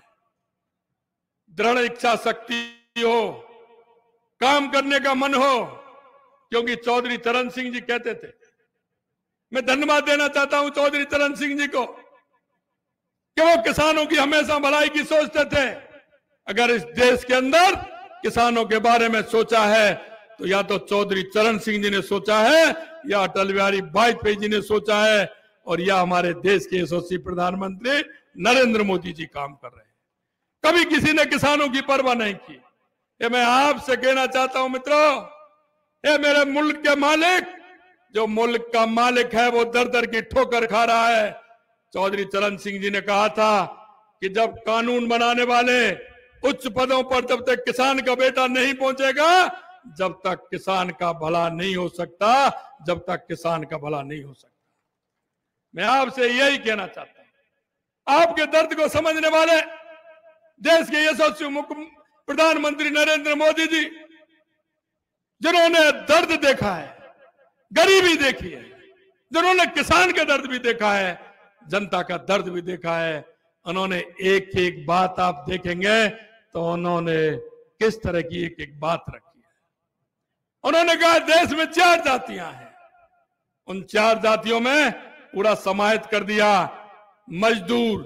दृढ़ इच्छा शक्ति हो, काम करने का मन हो। क्योंकि चौधरी चरण सिंह जी कहते थे, मैं धन्यवाद देना चाहता हूं चौधरी चरण सिंह जी को, कि वो किसानों की हमेशा भलाई की सोचते थे। अगर इस देश के अंदर किसानों के बारे में सोचा है तो या तो चौधरी चरण सिंह जी ने सोचा है, या अटल बिहारी वाजपेयी जी ने सोचा है, और या हमारे देश के यशस्वी प्रधानमंत्री नरेंद्र मोदी जी काम कर रहे हैं। कभी किसी ने किसानों की परवाह नहीं की। ये मैं आपसे कहना चाहता हूं मित्रों, ये मेरे मुल्क के मालिक, जो मुल्क का मालिक है वो दर दर की ठोकर खा रहा है। चौधरी चरण सिंह जी ने कहा था कि जब कानून बनाने वाले उच्च पदों पर, जब तक किसान का बेटा नहीं पहुंचेगा, जब तक किसान का भला नहीं हो सकता, जब तक किसान का भला नहीं हो सकता। मैं आपसे यही कहना चाहता हूं, आपके दर्द को समझने वाले देश के यशस्वी मुख्य प्रधानमंत्री नरेंद्र मोदी जी, जिन्होंने दर्द देखा है, गरीबी देखी है, जिन्होंने किसान का दर्द भी देखा है, जनता का दर्द भी देखा है, उन्होंने एक एक बात आप देखेंगे तो उन्होंने किस तरह की एक एक बात रखी है। उन्होंने कहा देश में चार जातियां हैं, उन चार जातियों में पूरा समाहित कर दिया, मजदूर,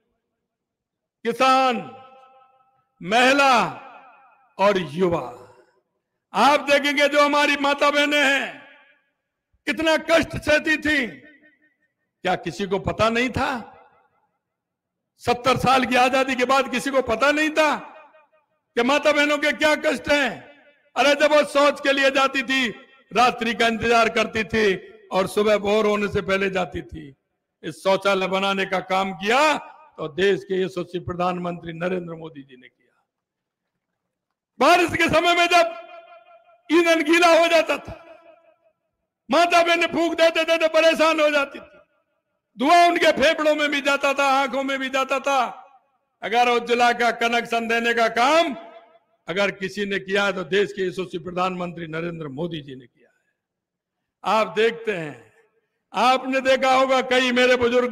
किसान, महिला और युवा। आप देखेंगे जो हमारी माता बहनें हैं कितना कष्ट सहती थी, क्या किसी को पता नहीं था? सत्तर साल की आजादी के बाद किसी को पता नहीं था कि माता बहनों के क्या कष्ट हैं? अरे जब वो शौच के लिए जाती थी, रात्रि का इंतजार करती थी और सुबह भोर होने से पहले जाती थी। इस शौचालय बनाने का काम किया तो देश के यशस्वी प्रधानमंत्री नरेंद्र मोदी जी ने किया। बारिश के समय में जब ईंधन गीला हो जाता था, माता बहनें फूंक देते थे तो परेशान हो जाती थी, धुआं उनके फेफड़ों में भी जाता था, आंखों में भी जाता था। अगर उज्ज्वला का कनेक्शन देने का काम अगर किसी ने किया है तो देश के यशस्वी प्रधानमंत्री नरेंद्र मोदी जी ने किया है। आप देखते हैं, आपने देखा होगा कई मेरे बुजुर्ग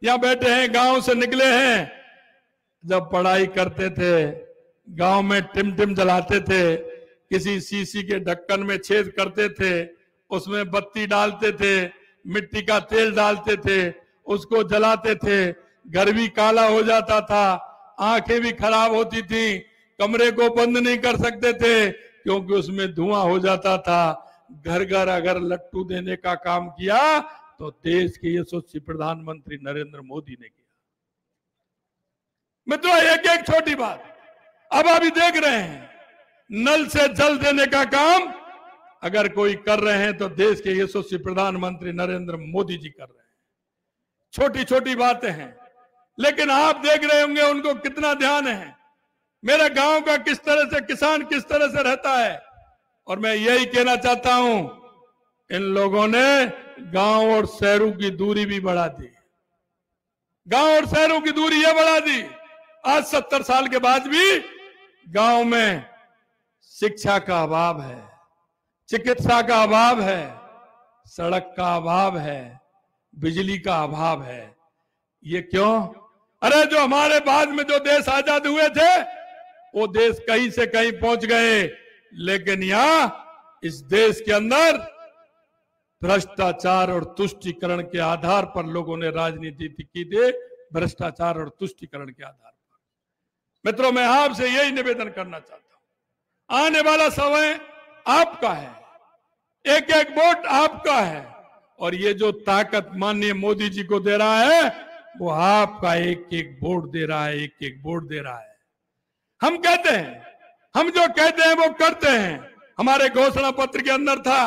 यहाँ बैठे हैं, गांव से निकले हैं, जब पढ़ाई करते थे गांव में टिम टिम जलाते थे, किसी शीशी के ढक्कन में छेद करते थे, उसमें बत्ती डालते थे, मिट्टी का तेल डालते थे, उसको जलाते थे, घर भी काला हो जाता था, आंखें भी खराब होती थी, कमरे को बंद नहीं कर सकते थे क्योंकि उसमें धुआं हो जाता था। घर घर अगर लट्टू देने का काम किया तो देश के यशस्वी प्रधानमंत्री नरेंद्र मोदी ने किया। मित्रों, एक एक छोटी बात अब अभी देख रहे हैं, नल से जल देने का काम अगर कोई कर रहे हैं तो देश के यशस्वी प्रधानमंत्री नरेंद्र मोदी जी कर रहे हैं। छोटी छोटी बातें हैं, लेकिन आप देख रहे होंगे उनको कितना ध्यान है मेरे गांव का, किस तरह से किसान किस तरह से रहता है। और मैं यही कहना चाहता हूं, इन लोगों ने गांव और शहरों की दूरी भी बढ़ा दी, गांव और शहरों की दूरी ये बढ़ा दी। आज सत्तर साल के बाद भी गांव में शिक्षा का अभाव है, चिकित्सा का अभाव है, सड़क का अभाव है, बिजली का अभाव है। ये क्यों? अरे जो हमारे बाद में जो देश आजाद हुए थे वो देश कहीं से कहीं पहुंच गए, लेकिन यहां इस देश के अंदर भ्रष्टाचार और तुष्टीकरण के आधार पर लोगों ने राजनीति की थी, भ्रष्टाचार और तुष्टीकरण के आधार पर। मित्रों, मैं आपसे यही निवेदन करना चाहता हूं, आने वाला समय आपका है, एक एक वोट आपका है, और ये जो ताकत माननीय मोदी जी को दे रहा है वो आपका एक एक वोट दे रहा है, एक एक वोट दे रहा है। हम कहते हैं, हम जो कहते हैं वो करते हैं। हमारे घोषणा पत्र के अंदर था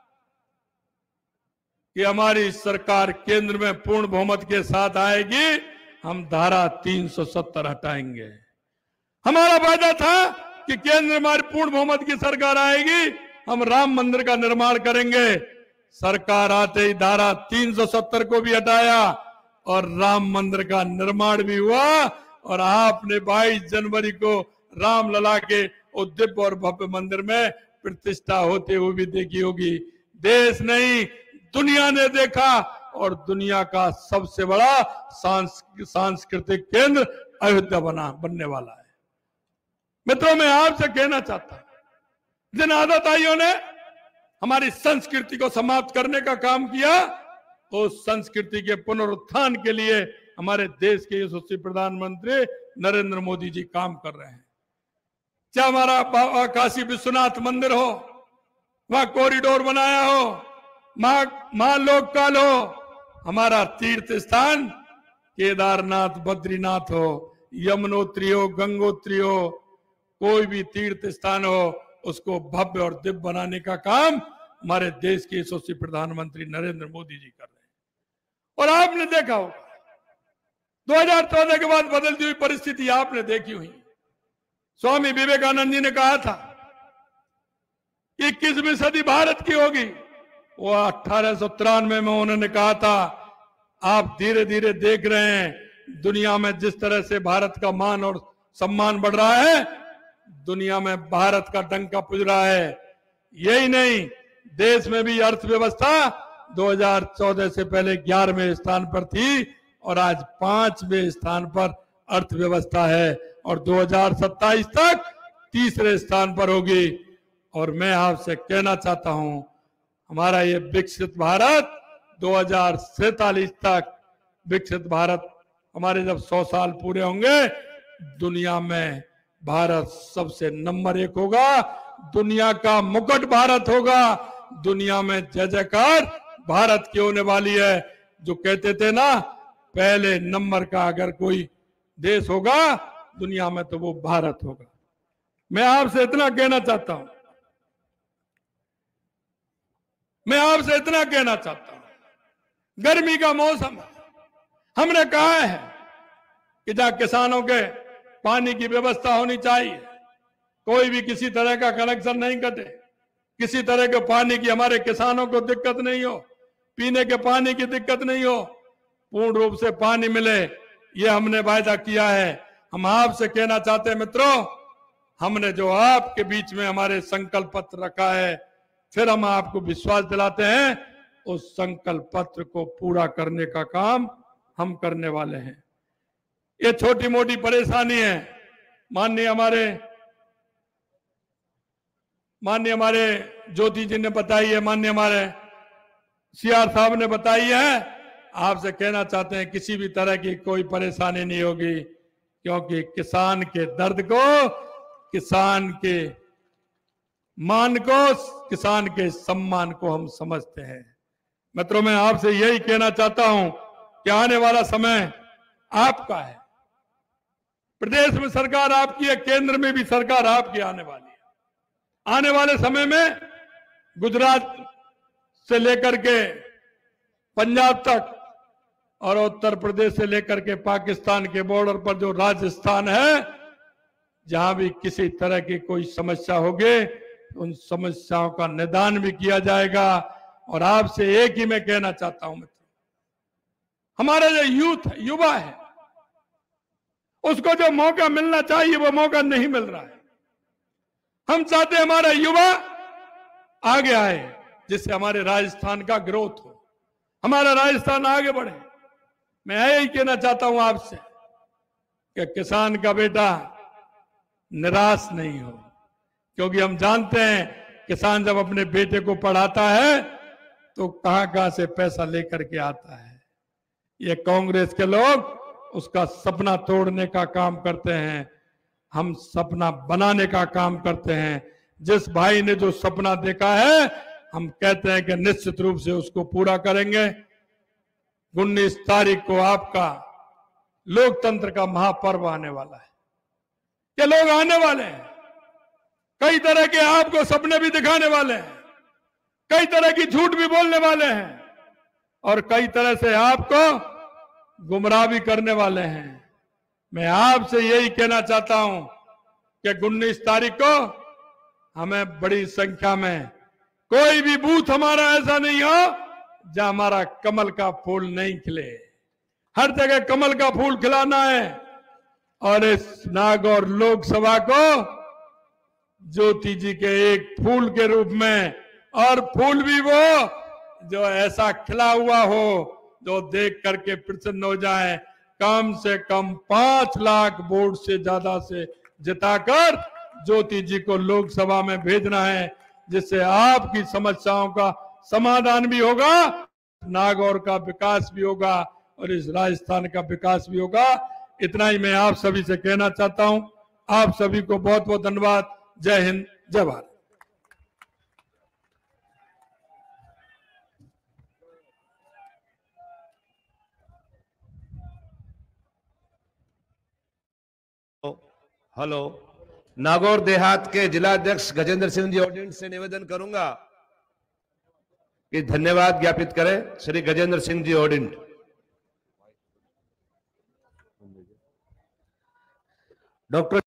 कि हमारी सरकार केंद्र में पूर्ण बहुमत के साथ आएगी, हम धारा तीन सौ सत्तर हटाएंगे। हमारा वादा था कि केंद्र में हमारी पूर्ण बहुमत की सरकार आएगी, हम राम मंदिर का निर्माण करेंगे। सरकार आते ही धारा तीन सौ सत्तर को भी हटाया और राम मंदिर का निर्माण भी हुआ, और आपने बाईस जनवरी को रामलला के उस दिव्य और भव्य मंदिर में प्रतिष्ठा होते हुए भी देखी होगी। देश नहीं, दुनिया ने देखा, और दुनिया का सबसे बड़ा सांस्कृतिक केंद्र अयोध्या बना बनने वाला है। मित्रों, मैं आपसे कहना चाहता हूं, जिन आदताइयों ने हमारी संस्कृति को समाप्त करने का काम किया, उस संस्कृति के पुनरुत्थान के लिए हमारे देश के यशस्वी प्रधानमंत्री नरेंद्र मोदी जी काम कर रहे हैं। चाहे हमारा काशी विश्वनाथ मंदिर हो, वहां कॉरिडोर बनाया हो, मां लोकपाल हो, हमारा तीर्थ स्थान केदारनाथ बद्रीनाथ हो, यमुनोत्री हो, गंगोत्री हो, कोई भी तीर्थ स्थान हो, उसको भव्य और दिव्य बनाने का काम हमारे देश के यशस्वी प्रधानमंत्री नरेंद्र मोदी जी कर रहे हैं। और आपने देखा होगा दो हज़ार चौदह के बाद बदलती हुई परिस्थिति आपने देखी हुई। स्वामी विवेकानंद जी ने कहा था इक्कीसवीं सदी भारत की होगी, वो अठारह सौ तिरानवे में उन्होंने कहा था। आप धीरे धीरे देख रहे हैं दुनिया में जिस तरह से भारत का मान और सम्मान बढ़ रहा है, दुनिया में भारत का डंका पुज रहा है। यही नहीं, देश में भी अर्थव्यवस्था दो हज़ार चौदह से पहले ग्यारहवें स्थान पर थी और आज पांचवें स्थान पर अर्थव्यवस्था है, और दो हज़ार सत्ताईस तक तीसरे स्थान पर होगी। और मैं आपसे कहना चाहता हूं, हमारा ये विकसित भारत दो हज़ार सैतालीस तक विकसित भारत, हमारे जब सौ साल पूरे होंगे, दुनिया में भारत सबसे नंबर एक होगा, दुनिया का मुकुट भारत होगा, दुनिया में जय जयकार भारत की होने वाली है। जो कहते थे ना, पहले नंबर का अगर कोई देश होगा दुनिया में तो वो भारत होगा। मैं आपसे इतना कहना चाहता हूं, मैं आपसे इतना कहना चाहता हूं, गर्मी का मौसम है, हमने कहा है कि जहां किसानों के पानी की व्यवस्था होनी चाहिए, कोई भी किसी तरह का कनेक्शन नहीं कटे, किसी तरह के पानी की हमारे किसानों को दिक्कत नहीं हो, पीने के पानी की दिक्कत नहीं हो, पूर्ण रूप से पानी मिले, ये हमने वायदा किया है। हम आपसे कहना चाहते हैं मित्रों, हमने जो आपके बीच में हमारे संकल्प पत्र रखा है, फिर हम आपको विश्वास दिलाते हैं उस संकल्प पत्र को पूरा करने का काम हम करने वाले हैं। ये छोटी मोटी परेशानी है, माननीय हमारे माननीय हमारे ज्योति जी ने बताई है, माननीय हमारे सीआर साहब ने बताई है। आपसे कहना चाहते हैं किसी भी तरह की कोई परेशानी नहीं होगी, क्योंकि किसान के दर्द को, किसान के मान को, किसान के सम्मान को हम समझते हैं। मित्रों, मैं आपसे यही कहना चाहता हूं कि आने वाला समय आपका है। प्रदेश में सरकार आपकी है, केंद्र में भी सरकार आपकी आने वाली है। आने वाले समय में गुजरात से लेकर के पंजाब तक और उत्तर प्रदेश से लेकर के पाकिस्तान के बॉर्डर पर जो राजस्थान है, जहां भी किसी तरह की कोई समस्या होगी, उन समस्याओं का निदान भी किया जाएगा। और आपसे एक ही मैं कहना चाहता हूं मित्रों, हमारा जो यूथ है, युवा है, उसको जो मौका मिलना चाहिए वो मौका नहीं मिल रहा है। हम चाहते हैं हमारा युवा आगे आए, जिससे हमारे राजस्थान का ग्रोथ हो, हमारा राजस्थान आगे बढ़े। मैं यही कहना चाहता हूं आपसे कि किसान का बेटा निराश नहीं हो, क्योंकि हम जानते हैं किसान जब अपने बेटे को पढ़ाता है तो कहां कहां से पैसा लेकर के आता है। ये कांग्रेस के लोग उसका सपना तोड़ने का काम करते हैं, हम सपना बनाने का काम करते हैं। जिस भाई ने जो सपना देखा है, हम कहते हैं कि निश्चित रूप से उसको पूरा करेंगे। उन्नीस तारीख को आपका लोकतंत्र का महापर्व आने वाला है। ये लोग आने वाले हैं, कई तरह के आपको सपने भी दिखाने वाले हैं, कई तरह की झूठ भी बोलने वाले हैं, और कई तरह से आपको गुमराह भी करने वाले हैं। मैं आपसे यही कहना चाहता हूं कि उन्नीस तारीख को हमें बड़ी संख्या में, कोई भी बूथ हमारा ऐसा नहीं हो जहां हमारा कमल का फूल नहीं खिले। हर जगह कमल का फूल खिलाना है। और इस नागौर लोकसभा को ज्योति जी के एक फूल के रूप में, और फूल भी वो जो ऐसा खिला हुआ हो जो देख करके प्रसन्न हो जाए। कम से कम पांच लाख वोट से ज्यादा से जिताकर ज्योति जी को लोकसभा में भेजना है, जिससे आपकी समस्याओं का समाधान भी होगा, नागौर का विकास भी होगा और इस राजस्थान का विकास भी होगा। इतना ही मैं आप सभी से कहना चाहता हूं। आप सभी को बहुत बहुत धन्यवाद। जय हिंद, जय भारत।
हेलो, नागौर देहात के जिलाध्यक्ष गजेंद्र सिंह जी ऑडियंस से निवेदन करूंगा कि धन्यवाद ज्ञापित करें। श्री गजेंद्र सिंह जी ऑडियंस। डॉक्टर